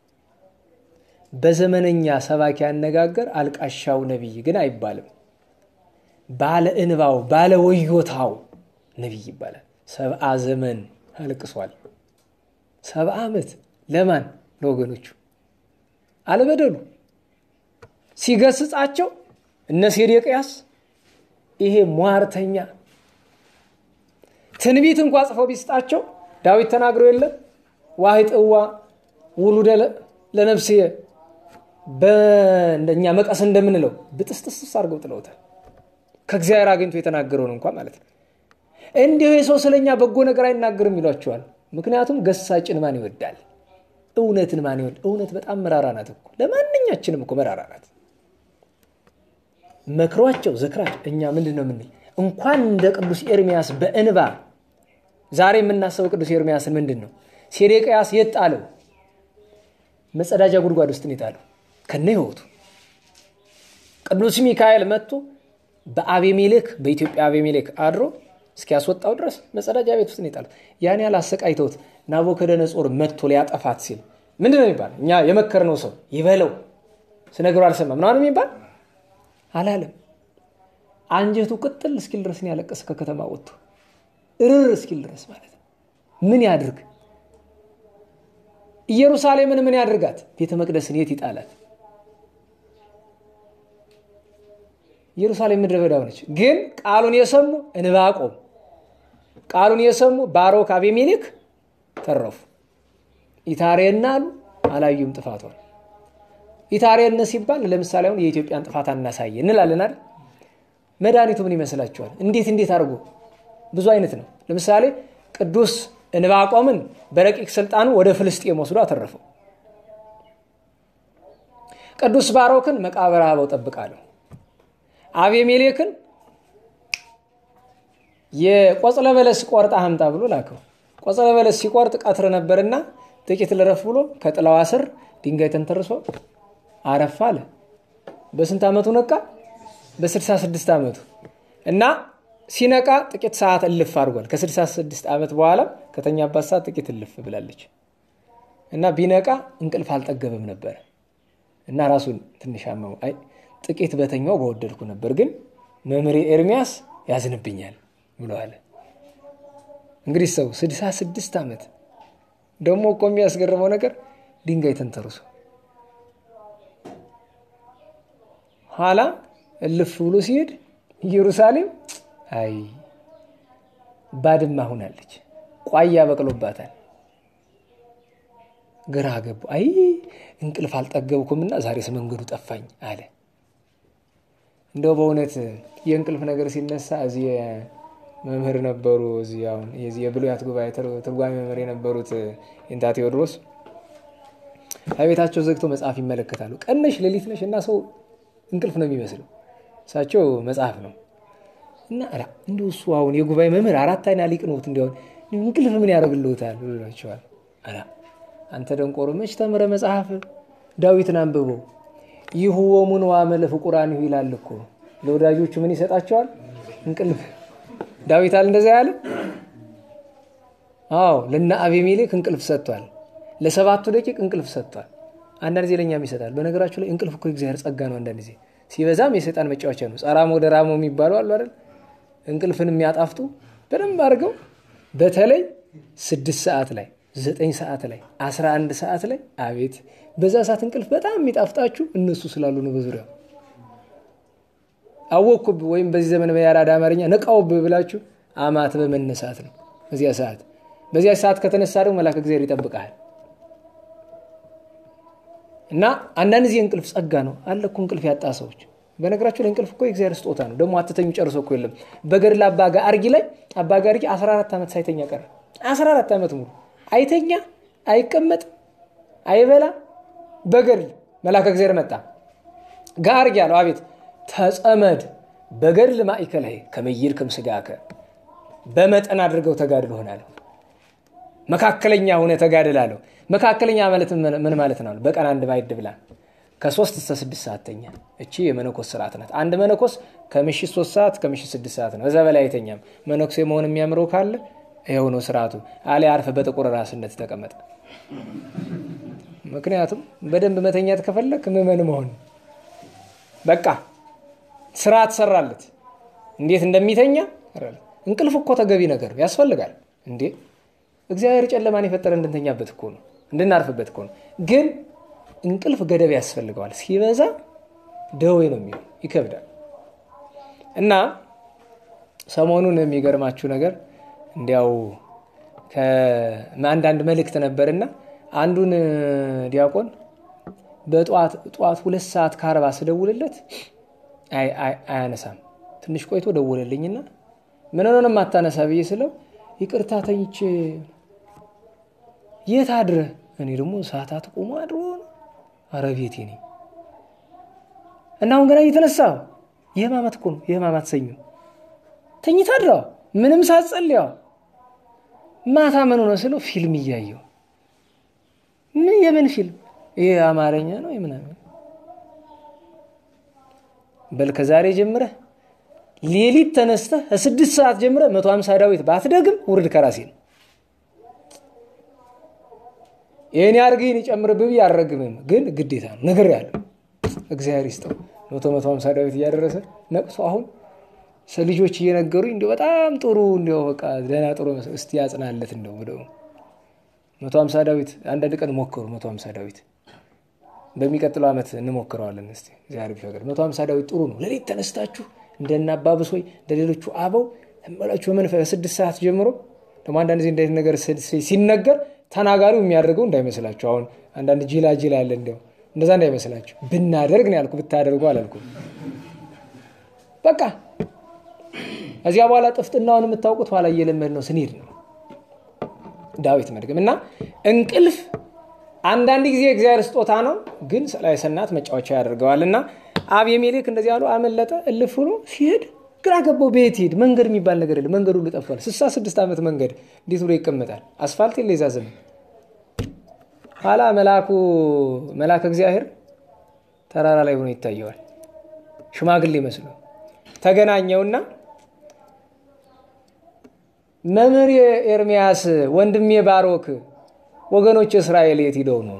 በዘመነኛ ሰባኪ አነጋገር አልቃሻው ነብይ ግን አይባልም። ባለ እንባው ባለ ወዮታው ነብይ ይባላል። ሰብአ ዘመን አልቅሷል። ሰብአ ዓመት ለማን? ለወገኖቹ አልበደሉ ሲገስጻቸው እነ ሴዴቅያስ ይሄ ሟርተኛ ትንቢት እንኳን ጽፈው ቢስጣቸው ዳዊት ተናግሮ የለ ዋህጥዋ ውሉደ ለነፍስየ በእንደኛ መቀስ እንደምንለው ብጥስጥስ አድርገው ጥለውታል። ከእግዚአብሔር አግኝቶ የተናገረውን እንኳን ማለት ነው። እንዲሁ የሰው ስለኛ በጎ ነገር አይናገርም ይሏቸዋል። ምክንያቱም ገሳጭን ማን ይወዳል? እውነትን ማን ይወድ? እውነት በጣም መራራ ናት እኮ ለማንኛችንም እኮ መራራ ናት። መክሯቸው ዘክራቸው እኛ ምንድነው ምን እንኳን እንደ ቅዱስ ኤርሚያስ በእንባ ዛሬ የምናስበው ቅዱስ ኤርሚያስን ምንድነው? ሴዴቅያስ የጣለው መጸዳጃ ጉድጓድ ውስጥ ነው የጣለው ከነ ህይወቱ። ቅዱስ ሚካኤል መጥቶ በአቤሜሌክ በኢትዮጵያ አቤሜሌክ አድሮ እስኪያስወጣው ድረስ መጸዳጃ ቤት ውስጥ ነው የጣለው። ያን ያህል አሰቃይተውት ናቡከደነጾር መጥቶ ሊያጠፋት ሲል ምንድነው የሚባል? እኛ የመከርነው ሰው ይበለው ስነግሩ አልሰማም ነው የሚባል አላለም። አንጀቱ ቅጥል እስኪል ድረስ ነው ያለቀሰ ከከተማ ወጥቶ እርር እስኪል ድረስ ማለት ነው። ምን ያድርግ? ኢየሩሳሌምን ምን ያድርጋት? ቤተ መቅደስን የት ይጣላት? ኢየሩሳሌም ምድረ በዳ ሆነች። ግን ቃሉን የሰሙ ዕንባቆም፣ ቃሉን የሰሙ ባሮክ፣ አቤሜሌክ ተረፉ። ኢታሬና አሉ አላዩም ጥፋቷን። ኢታሬነ ሲባል ለምሳሌ አሁን የኢትዮጵያን ጥፋት አናሳየ እንላለን አይደል? መድኃኒቱ ምን ይመስላችኋል? እንዴት እንዴት አድርጎ ብዙ አይነት ነው። ለምሳሌ ቅዱስ ዕንባቆምን በረቂቅ ስልጣኑ ወደ ፍልስጤም ወስዶ አተረፈው። ቅዱስ ባሮክን መቃብር አበው ጠብቃለሁ። አቤሜሌክን የቆጽለ በለስ ቆርጣ አምጣ ብሎ ላከው። ቆጽለ በለስ ሲቆርጥ ቀትር ነበርና ጥቂት ልረፍ ብሎ ከጥላዋ ስር ድንጋይ ተንተርሶ አረፍ አለ። በስንት አመቱ ነቃ? በስልሳ ስድስት አመቱ። እና ሲነቃ ጥቂት ሰዓት እልፍ አድርጓል። ከስልሳ ስድስት አመት በኋላ ከተኛባት ሰዓት ጥቂት እልፍ ብላለች። እና ቢነቃ እንቅልፍ አልጠገበም ነበር። እና ራሱን ትንሽ አመመው። አይ ጥቂት በተኛው በወደድኩ ነበር፣ ግን መምህር ኤርሚያስ ያዝንብኛል ብሎ አለ። እንግዲህ ሰው ስልሳ ስድስት አመት ደግሞ እኮ የሚያስገርመው ነገር ድንጋይ ተንተርሶ ኋላ እልፍ ብሎ ሲሄድ ኢየሩሳሌም አይ ባድማ ሆናለች፣ ቋያ በቅሎባታል። ግራ ገቡ። አይ እንቅልፍ አልጠገብኩምና ዛሬስ መንገዱ ጠፋኝ አለ። እንደው በእውነት የእንቅልፍ ነገር ሲነሳ እዚህ መምህር ነበሩ፣ እዚህ አሁን የዚህ የብሉያት ጉባኤ ትርጓሜ መምህር የነበሩት እንታ ቴዎድሮስ አቤታቸው ዘግቶ መጽሐፍ ይመለከታሉ። ቀነሽ ሌሊት ነሽ እና ሰው እንቅልፍ ነው የሚመስለው፣ እሳቸው መጽሐፍ ነው እና አላ እንደው እሱ አሁን የጉባኤ መምህር አራት አይና ሊቅ ነው እንደው እንቅልፍ ምን ያደርግልዎታል ብሏቸዋል። አላ አንተ ደንቆሮ መች ተምረ መጽሐፍ ዳዊትን አንብቦ ይሁወሙን ወአመለ ፍቁራን ይላል እኮ ለወዳጆቹ ምን ይሰጣቸዋል? እንቅልፍ። ዳዊት አለ እንደዛ ያለ? አዎ ለና አቤሜሌክ እንቅልፍ ሰጥቷል። ለሰባቱ ደቂቅ እንቅልፍ ሰጥቷል። አንዳንድ ጊዜ ለኛም ይሰጣል። በነገራችሁ ላይ እንቅልፍ እኮ እግዚአብሔር ጸጋ ነው። አንዳንድ ጊዜ ሲበዛም የሰይጣን መጫወቻ ነው። ጸራሞ ደራሞ የሚባሉ አሉ አይደል? እንቅልፍን የሚያጣፍጡ በደንብ አድርገው በተለይ ስድስት ሰዓት ላይ ዘጠኝ ሰዓት ላይ አስራ አንድ ሰዓት ላይ አቤት በዛ ሰዓት እንቅልፍ በጣም የሚጣፍጣችሁ እነሱ ስላሉ ነው። በዙሪያው አወኩብ ወይም በዚህ ዘመን በያራዳ አማርኛ ነቃውብ ብላችሁ አማት በመነሳት ነው። በዚያ ሰዓት በዚያ ሰዓት ከተነሳ ደግሞ መልአክ እግዚአብሔር ይጠብቃል። እና አንዳንድ ጊዜ እንቅልፍ ጸጋ ነው አለ እኮ እንቅልፍ ያጣ ሰዎች። በነገራችሁ ላይ እንቅልፍ እኮ የእግዚአብሔር ስጦታ ነው። ደግሞ አትተኙ ጨርሶ እኮ የለም። በገድል አባጋ አርጊ ላይ አባጋ አርጊ አስራ አራት አመት ሳይተኛ ቀረ። አስራ አራት አመት ሙሉ አይተኛ፣ አይቀመጥ፣ አይበላ። በገድል መልአክ እግዚአብሔር መጣ ጋርግ ያለው አቤት ተጸመድ በገድል ማእከላይ ከመይር ከምስጋከ በመጠን አድርገው ተጋድል ሆናል። መካከለኛ ሆነ ተጋድል አለው። መካከለኛ ማለት ምን ማለት ነው? በቀን አንድ ማይድ ብላ ከ3 እስከ ስድስት ሰዓት ተኛ። እቺ የመነኮስ ስርዓት ናት። አንድ መነኮስ ከምሽት ሶስት ሰዓት ከምሽት ስድስት ሰዓት ነው። እዛ በላይ አይተኛም። መነኮስ የመሆን የሚያምረው ካለ ይሄው ነው ስርዓቱ። አለ አርፈ በጥቁር ራስነት ተቀመጠ። ምክንያቱም በደንብ መተኛት ከፈለክ ምመን መሆን በቃ ስርዓት ሰራለት። እንዴት እንደሚተኛ እንቅልፍ እኮ ተገቢ ነገር ያስፈልጋል እንዴ። እግዚአብሔር ጨለማን የፈጠረ እንድንተኛበት እኮ ነው፣ እንድናርፍበት እኮ ነው። ግን እንቅልፍ ገደብ ያስፈልገዋል። ሲበዛ ደዌ ነው የሚሆነው፣ ይከብዳል። እና ሰሞኑን የሚገርማችሁ ነገር እንዲያው ከአንዳንድ መልእክት ነበርና አንዱን ዲያቆን በጧት ጧት ሁለት ሰዓት ከአርባ ስደውልለት አይ አይ አያነሳም። ትንሽ ቆይቶ ደውለልኝና ምን ሆነ ነው ማታነሳ ብዬ ስለው ይቅርታ ተኝቼ የት አድረ? እኔ ደግሞ ሰዓታት ቆሞ አድሮ አረቤቴ ነኝ እና አሁን ገና እየተነሳው የማማት እኮ ነው የማማት ሰኞ ተኝታ አድራ ምንም ሳትጸልያው ማታ ምን ሆነ ስለው ፊልም እያየው ምን የምን ፊልም? ይሄ አማርኛ ነው የምናምን። በል ከዛሬ ጀምረህ ሌሊት ተነስተህ ስድስት ሰዓት ጀምረህ መቶ ሃምሳ ዳዊት ባትደግም ውርድ ከራሴ ነው። የኔ አርገኝ ይጨምርብኝ ያረግምም ግን ግዴታ ነው ነገር ያለው እግዚአብሔር ይስጠው። መቶ መቶ ሃምሳ ዳዊት እያደረሰ ነቅሶ አሁን ሰልጆች እየነገሩኝ እንደው በጣም ጥሩ እንደው በቃ ደህና ጥሩ እስቲ ያጽናለት እንደው ብለው መቶ ሃምሳ ዳዊት አንድ ቀን ሞክሩ። መቶ ሃምሳ ዳዊት በሚቀጥለው ዓመት እንሞክረዋለን። እስቲ እግዚአብሔር ቢፈቅድ መቶ ሃምሳ ዳዊት ጥሩ ነው። ለሊት ተነስታችሁ እንደና አባብሶይ እንደሌሎቹ አበው ተመላችሁ በመንፈስ ስድስት ሰዓት ጀምሮ ደግሞ አንዳንድ ጊዜ እንደዚህ ነገር ሲነገር ተናጋሪው የሚያደርገው እንዳይመስላችሁ። አሁን አንዳንድ ጂላ ጂላ ያለ እንደው እንደዛ እንዳይመስላችሁ። ብናደርግ ነው ያልኩ፣ ብታደርጉ አላልኩም። በቃ እዚያ በኋላ ጥፍጥናውን የምታውቁት ኋላ እየለመድ ነው ስንሄድ ነው ዳዊት መድገም እና እንቅልፍ አንዳንድ ጊዜ እግዚአብሔር ስጦታ ነው፣ ግን ሰላይ ሰናት መጫወቻ ያደርገዋልና አቤሜሌክ እንደዚህ ያለው አመለጠ። እልፍ ብሎ ሲሄድ ግራ ገባው። ቤት ሄድ መንገድ የሚባል ነገር የለም። መንገዱ ሁሉ ጠፍቷል። ስልሳ ስድስት ዓመት መንገድ እንዴት ብሎ ይቀመጣል? አስፋልት የለ የዛ ዘመን። ኋላ መልአኩ መልአክ እግዚአብሔር ተራራ ላይ ሆኖ ይታየዋል። ሽማግሌ መስሎ ተገናኘውና መምህር ኤርሚያስ ወንድሜ ባሮክ ወገኖች እስራኤል የት ሄደው ነው?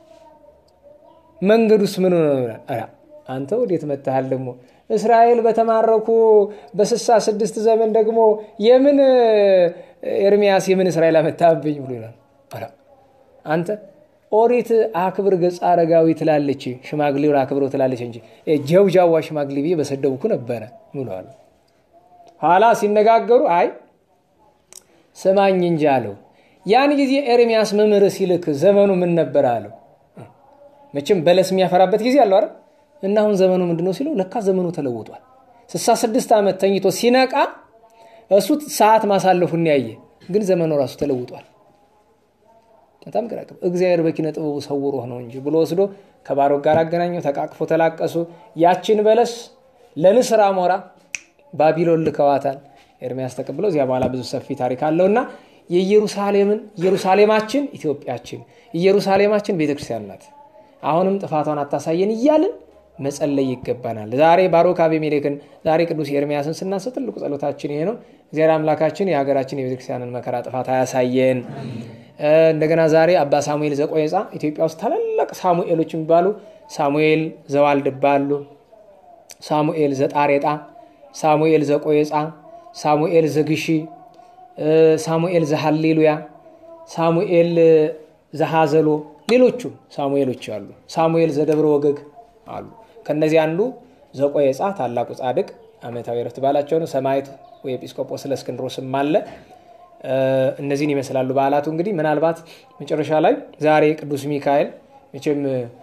መንገዱስ ምን ነው? አራ አንተ ወዴት መጣሃል? ደግሞ እስራኤል በተማረኩ በስልሳ ስድስት ዘመን ደግሞ የምን ኤርሚያስ የምን እስራኤል አመጣብኝ ብሎ ይላል። አራ አንተ ኦሪት አክብር ገጽ አረጋዊ ትላለች፣ ሽማግሌው አክብሮ ትላለች እንጂ ጀውጃዋ ሽማግሌ ቢየ በሰደብኩ ነበር ብለዋል። ኋላ ሲነጋገሩ አይ ሰማኝ እንጂ አለው። ያን ጊዜ ኤርሚያስ መምህር ሲልክ ዘመኑ ምን ነበር አለው። መቼም በለስ የሚያፈራበት ጊዜ አለው አይደል? እና አሁን ዘመኑ ምንድነው ሲለው ለካ ዘመኑ ተለውጧል። ስልሳ ስድስት ዓመት ተኝቶ ሲነቃ እሱ ሰዓት ማሳለፉን ያየ፣ ግን ዘመኑ ራሱ ተለውጧል። በጣም ገራቀም እግዚአብሔር በኪነ ጥበቡ ሰውሮህ ነው እንጂ ብሎ ወስዶ ከባሮክ ጋር አገናኘው። ተቃቅፎ ተላቀሱ። ያችን በለስ ለንስር አሞራ ባቢሎን ልከዋታል። ኤርሚያስ ተቀብለው እዚያ በኋላ ብዙ ሰፊ ታሪክ አለውና የኢየሩሳሌምን ኢየሩሳሌማችን ኢትዮጵያችን ኢየሩሳሌማችን ቤተክርስቲያን ናት። አሁንም ጥፋቷን አታሳየን እያልን መጸለይ ይገባናል። ዛሬ ባሮክ አቤሜሌክን ዛሬ ቅዱስ ኤርሚያስን ስናስብ ትልቁ ጸሎታችን ይሄ ነው። እግዚአብሔር አምላካችን የሀገራችን የቤተክርስቲያንን መከራ ጥፋት አያሳየን። እንደገና ዛሬ አባ ሳሙኤል ዘቆየጻ ኢትዮጵያ ውስጥ ታላላቅ ሳሙኤሎች የሚባሉ ሳሙኤል ዘዋልድባሉ፣ ሳሙኤል ዘጣሬጣ፣ ሳሙኤል ዘቆየጻ፣ ሳሙኤል ዘግሺ፣ ሳሙኤል ዘሃሌሉያ፣ ሳሙኤል ዘሃዘሎ፣ ሌሎቹም ሳሙኤሎች አሉ። ሳሙኤል ዘደብረ ወገግ አሉ። ከነዚህ አንዱ ዘቆየጻ ታላቁ ጻድቅ ዓመታዊ ረፍት ባላቸው ነው። ሰማዕት ወይ ኤጲስቆጶስ ለእስክንድሮስም አለ። እነዚህን ይመስላሉ በዓላቱ። እንግዲህ ምናልባት መጨረሻ ላይ ዛሬ ቅዱስ ሚካኤል መቼም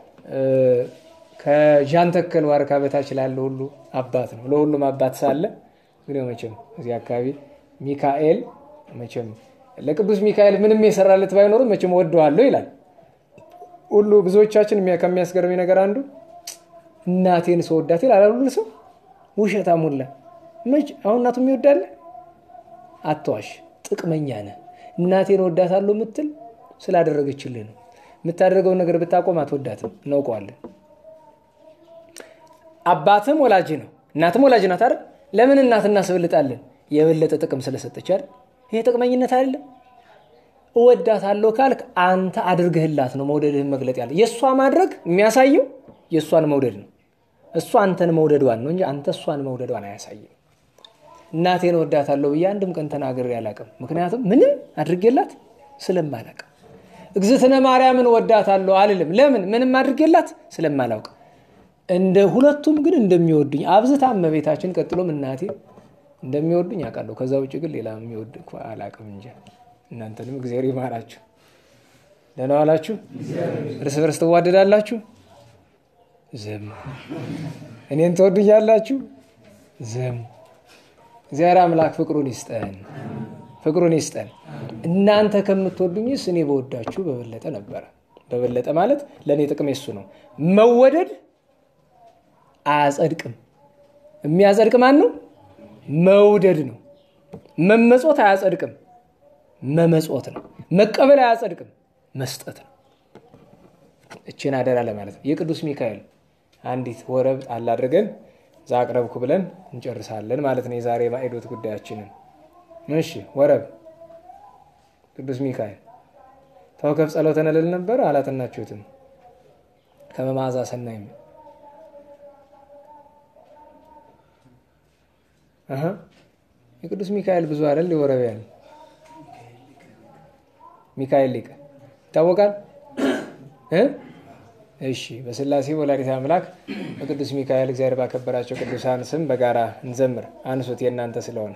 ከጃንተከል ዋርካ በታች ላለው ሁሉ አባት ነው። ለሁሉም አባት ሳለ እንግዲህ መቼም እዚህ አካባቢ ሚካኤል መቼም ለቅዱስ ሚካኤል ምንም የሰራለት ባይኖርም መቼም ወደዋለሁ ይላል። ሁሉ ብዙዎቻችን ከሚያስገርመኝ ነገር አንዱ እናቴን ሰው ወዳት ይላል ሁሉ ሰው። ውሸታም ሁላ መች አሁን እናቱም ይወዳል? አትዋሽ፣ ጥቅመኛ ነህ። እናቴን ወዳታለሁ ምትል ስላደረገችልህ ነው። የምታደርገው ነገር ብታቆም አትወዳትም፣ እናውቀዋለን። አባትም ወላጅ ነው፣ እናትም ወላጅ ናት አይደል? ለምን እናት እናስበልጣለን? የበለጠ ጥቅም ስለሰጠች አይደል? ይሄ ጥቅመኝነት አይደለም? እወዳታለሁ ካልክ አንተ አድርገህላት ነው መውደድህን መግለጥ ያለ። የሷ ማድረግ የሚያሳየው የሷን መውደድ ነው። እሷ አንተን መውደዷን ነው እንጂ አንተ እሷን መውደዷን አያሳይም። እናቴን ወዳታለሁ ብዬ አንድም ቀን ተናግሬ አላውቅም። ምክንያቱም ምንም አድርጌላት ስለማላውቅ። እግዝእትነ ማርያምን ወዳታለሁ አልልም። ለምን? ምንም አድርጌላት ስለማላውቅ። እንደ ሁለቱም ግን እንደሚወዱኝ አብዝታ እመቤታችን ቀጥሎም እናቴ እንደሚወዱኝ አውቃለሁ። ከዛ ውጭ ግን ሌላ የሚወድ እኮ አላውቅም እንጂ። እናንተንም እግዚአብሔር ይማራችሁ። ደህና ዋላችሁ? እርስ በርስ ትዋደዳላችሁ? ዝም። እኔን ትወዱኛላችሁ? ዝም። እግዚአብሔር አምላክ ፍቅሩን ይስጠን፣ ፍቅሩን ይስጠን። እናንተ ከምትወዱኝስ እኔ በወዳችሁ በበለጠ ነበር። በበለጠ ማለት ለኔ ጥቅም እሱ ነው። መወደድ አያጸድቅም። የሚያጸድቅ ማን ነው? መውደድ ነው። መመጾት አያጸድቅም፣ መመጾት ነው። መቀበል አያጸድቅም፣ መስጠት ነው። እቺን አደራ ለማለት ነው። የቅዱስ ሚካኤል አንዲት ወረብ ጣል አድርገን ዛቅረብኩ ብለን እንጨርሳለን ማለት ነው የዛሬ ማዕዶት ጉዳያችንን። እሺ ወረብ ቅዱስ ሚካኤል ተወከፍ ጸሎተነ ልል ነበር አላተናችሁትም? ከመማዛ ሰናይም አሃ የቅዱስ ሚካኤል ብዙ አይደል ወረብ ያለ ሚካኤል ሊቀ ይታወቃል እ እሺ በስላሴ ወላዲተ አምላክ በቅዱስ ሚካኤል እግዚአብሔር ባከበራቸው ቅዱሳን ስም በጋራ እንዘምር። አንሱት የእናንተ ስለሆነ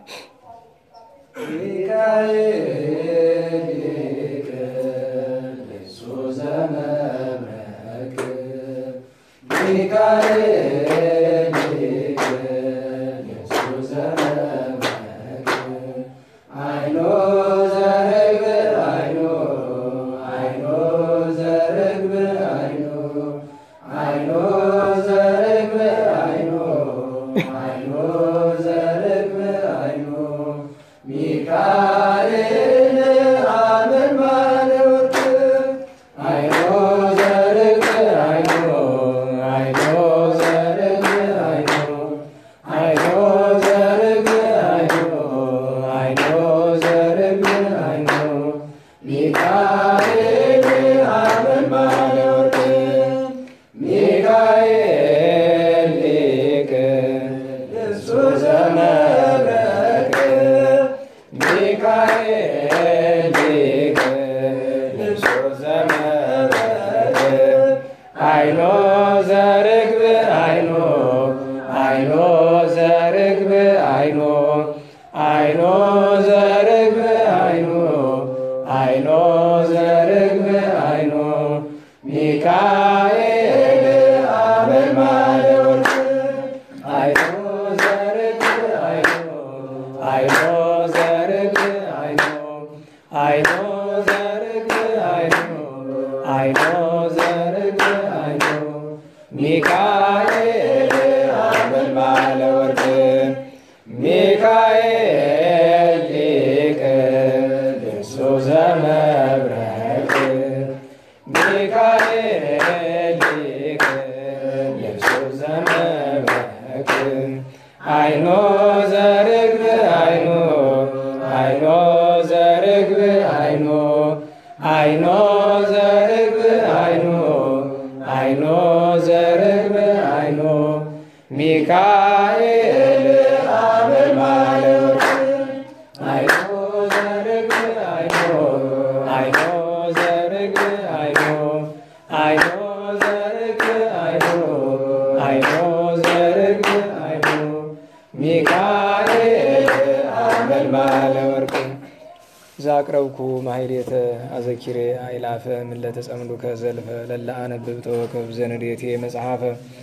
ዛቅረብኩ ማህሌተ አዘኪሬ አይላፈ ምን ለተጸምዱ ከዘልፈ ለላ አነብብ ተወከብ ዘንዴቴ መጽሐፈ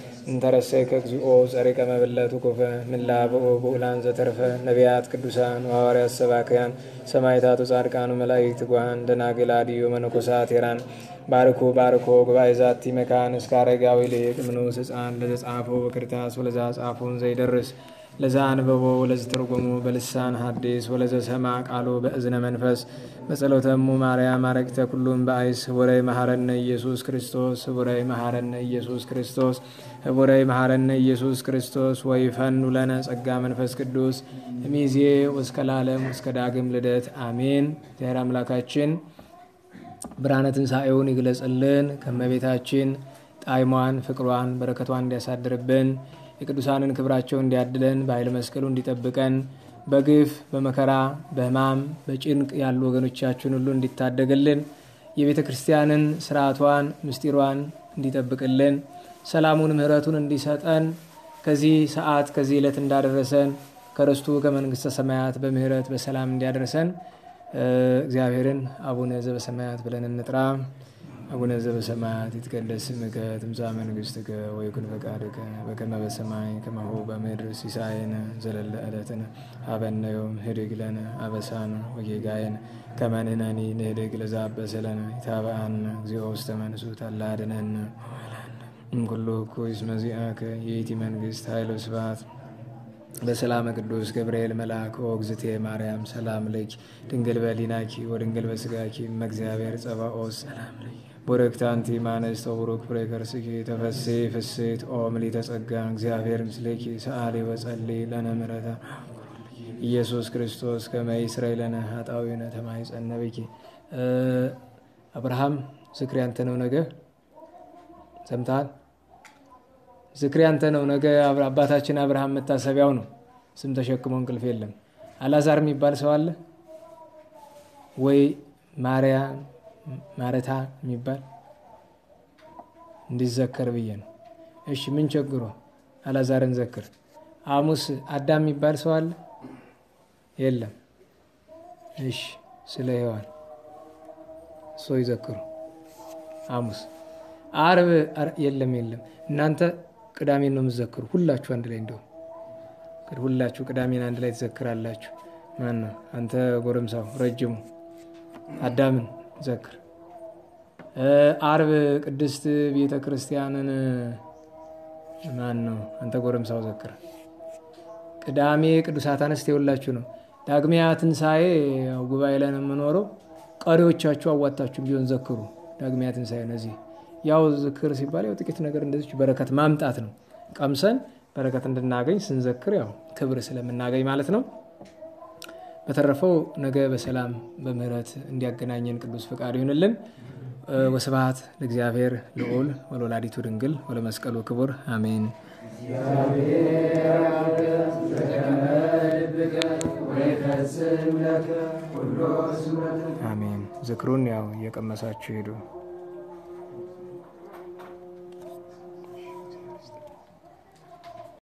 እንተረሰይ ከግዚኦ ጸሪቀ መበለቱ ኮፈ ምን ላበኦ በኡላን ዘተርፈ ነቢያት ቅዱሳን ሐዋርያት ሰባክያን ሰማዕታቱ ጻድቃኑ መላእክት ጓን ደናግል አድዮ መነኮሳት ሄራን ባርኮ ባርኮ ጉባኤ ዛቲ መካን እስከ አረጋዊ ሊቅ ምኑስ ሕፃን ለዘጻፈው በክርታስ ወለዛ ጻፉን ዘይደርስ ለዛ አንበቦ ወለዝ ተርጎሙ በልሳን ሐዲስ ወለዘ ሰማ ቃሉ በእዝነ መንፈስ በጸሎተሙ ማርያም አረግተ ኩሉም በአይስ ወረይ መሐረነ ኢየሱስ ክርስቶስ ወረይ መሐረነ ኢየሱስ ክርስቶስ ወረይ መሐረነ ኢየሱስ ክርስቶስ ወይፈኑ ለነ ጸጋ መንፈስ ቅዱስ እሚዜ እስከ ለዓለም እስከ ዳግም ልደት አሜን። እግዚአብሔር አምላካችን ብርሃነ ትንሣኤውን ይግለጽልን። ከመቤታችን ጣዕሟን ፍቅሯን በረከቷን እንዲያሳድርብን የቅዱሳንን ክብራቸውን እንዲያድለን በኃይለ መስቀሉ እንዲጠብቀን በግፍ በመከራ በሕማም በጭንቅ ያሉ ወገኖቻችን ሁሉ እንዲታደግልን የቤተ ክርስቲያንን ስርዓቷን ምስጢሯን እንዲጠብቅልን ሰላሙን ምሕረቱን እንዲሰጠን ከዚህ ሰዓት ከዚህ ዕለት እንዳደረሰን ከርስቱ ከመንግስተ ሰማያት በምሕረት በሰላም እንዲያደርሰን እግዚአብሔርን አቡነ ዘበሰማያት ብለን እንጥራ። አቡነ ዘበሰማያት ይትቀደስ ስምከ ትምጻእ መንግሥትከ ወይኩን ፈቃድከ በከመ በሰማይ ከማሁ በምድር ሲሳየነ ዘለለ ዕለትነ ሀበነ ዮም ኅድግ ለነ አበሳነ ወጌጋየነ ከመ ንሕነኒ ንኅድግ ለዘአበሰ ለነ ኢታብአነ እግዚኦ ውስተ መንሱት አላ አድኅነነ እምኩሉ እኩይ እስመ ዚአከ ይእቲ መንግሥት ኃይል ወስብሐት በሰላም ቅዱስ ገብርኤል መልአክ ወእግዝእቴ ማርያም ሰላም ለኪ ድንግል በሊናኪ ወድንግል በስጋኪ እመእግዚአብሔር ጸባኦት ሰላም ለኪ ቡርክት አንቲ እምአንስት ወቡሩክ ፍሬ ከርሥኪ ተፈሥሒ ፍሥሕት ኦ ምልዕተ ጸጋ እግዚአብሔር ምስሌኪ ሰአሊ ወጸልይ ለነ ምሕረተ ኢየሱስ ክርስቶስ ከመ ይስረይ ለነ ኃጣውኢነ ተማኅፀነ ብኪ። አብርሃም ዝክሪ አንተ ነው ነገ ሰምተሃል? ዝክሪ አንተ ነው ነገ አባታችን አብርሃም መታሰቢያው ነው። ስም ተሸክሞ እንቅልፍ የለም። አልዓዛር የሚባል ሰው አለ ወይ? ማርያም ማረታ የሚባል እንዲዘከር ብዬ ነው። እሺ ምን ቸግሮ አላዛርን ዘክር። ሐሙስ አዳም የሚባል ሰው አለ የለም? እሺ ስለ ሔዋን ሰው ይዘክሩ ሐሙስ። ዓርብ የለም የለም። እናንተ ቅዳሜን ነው የምትዘክሩ ሁላችሁ አንድ ላይ። እንደው ሁላችሁ ቅዳሜን አንድ ላይ ትዘክራላችሁ። ማን ነው አንተ ጎረምሳው ረጅሙ አዳምን ዘክር። ዓርብ ቅድስት ቤተ ክርስቲያንን ማን ነው አንተ ጎረምሳው ዘክር። ቅዳሜ ቅዱሳት አንስት የሁላችሁ ነው። ዳግሚያ ትንሣኤ ያው ጉባኤ ላይ ነው የምኖረው። ቀሪዎቻችሁ አዋጣችሁ ቢሆን ዘክሩ። ዳግሚያ ትንሣኤ ነዚህ ያው ዝክር ሲባል ያው ጥቂት ነገር እንደዚህ በረከት ማምጣት ነው። ቀምሰን በረከት እንድናገኝ ስንዘክር ያው ክብር ስለምናገኝ ማለት ነው። በተረፈው ነገ በሰላም በምህረት እንዲያገናኘን ቅዱስ ፍቃድ ይሁንልን። ወስብሐት ለእግዚአብሔር ልዑል ወለወላዲቱ ድንግል ወለመስቀሉ ክቡር አሜን። አሜን። ዝክሩን ያው እየቀመሳችሁ ሄዱ።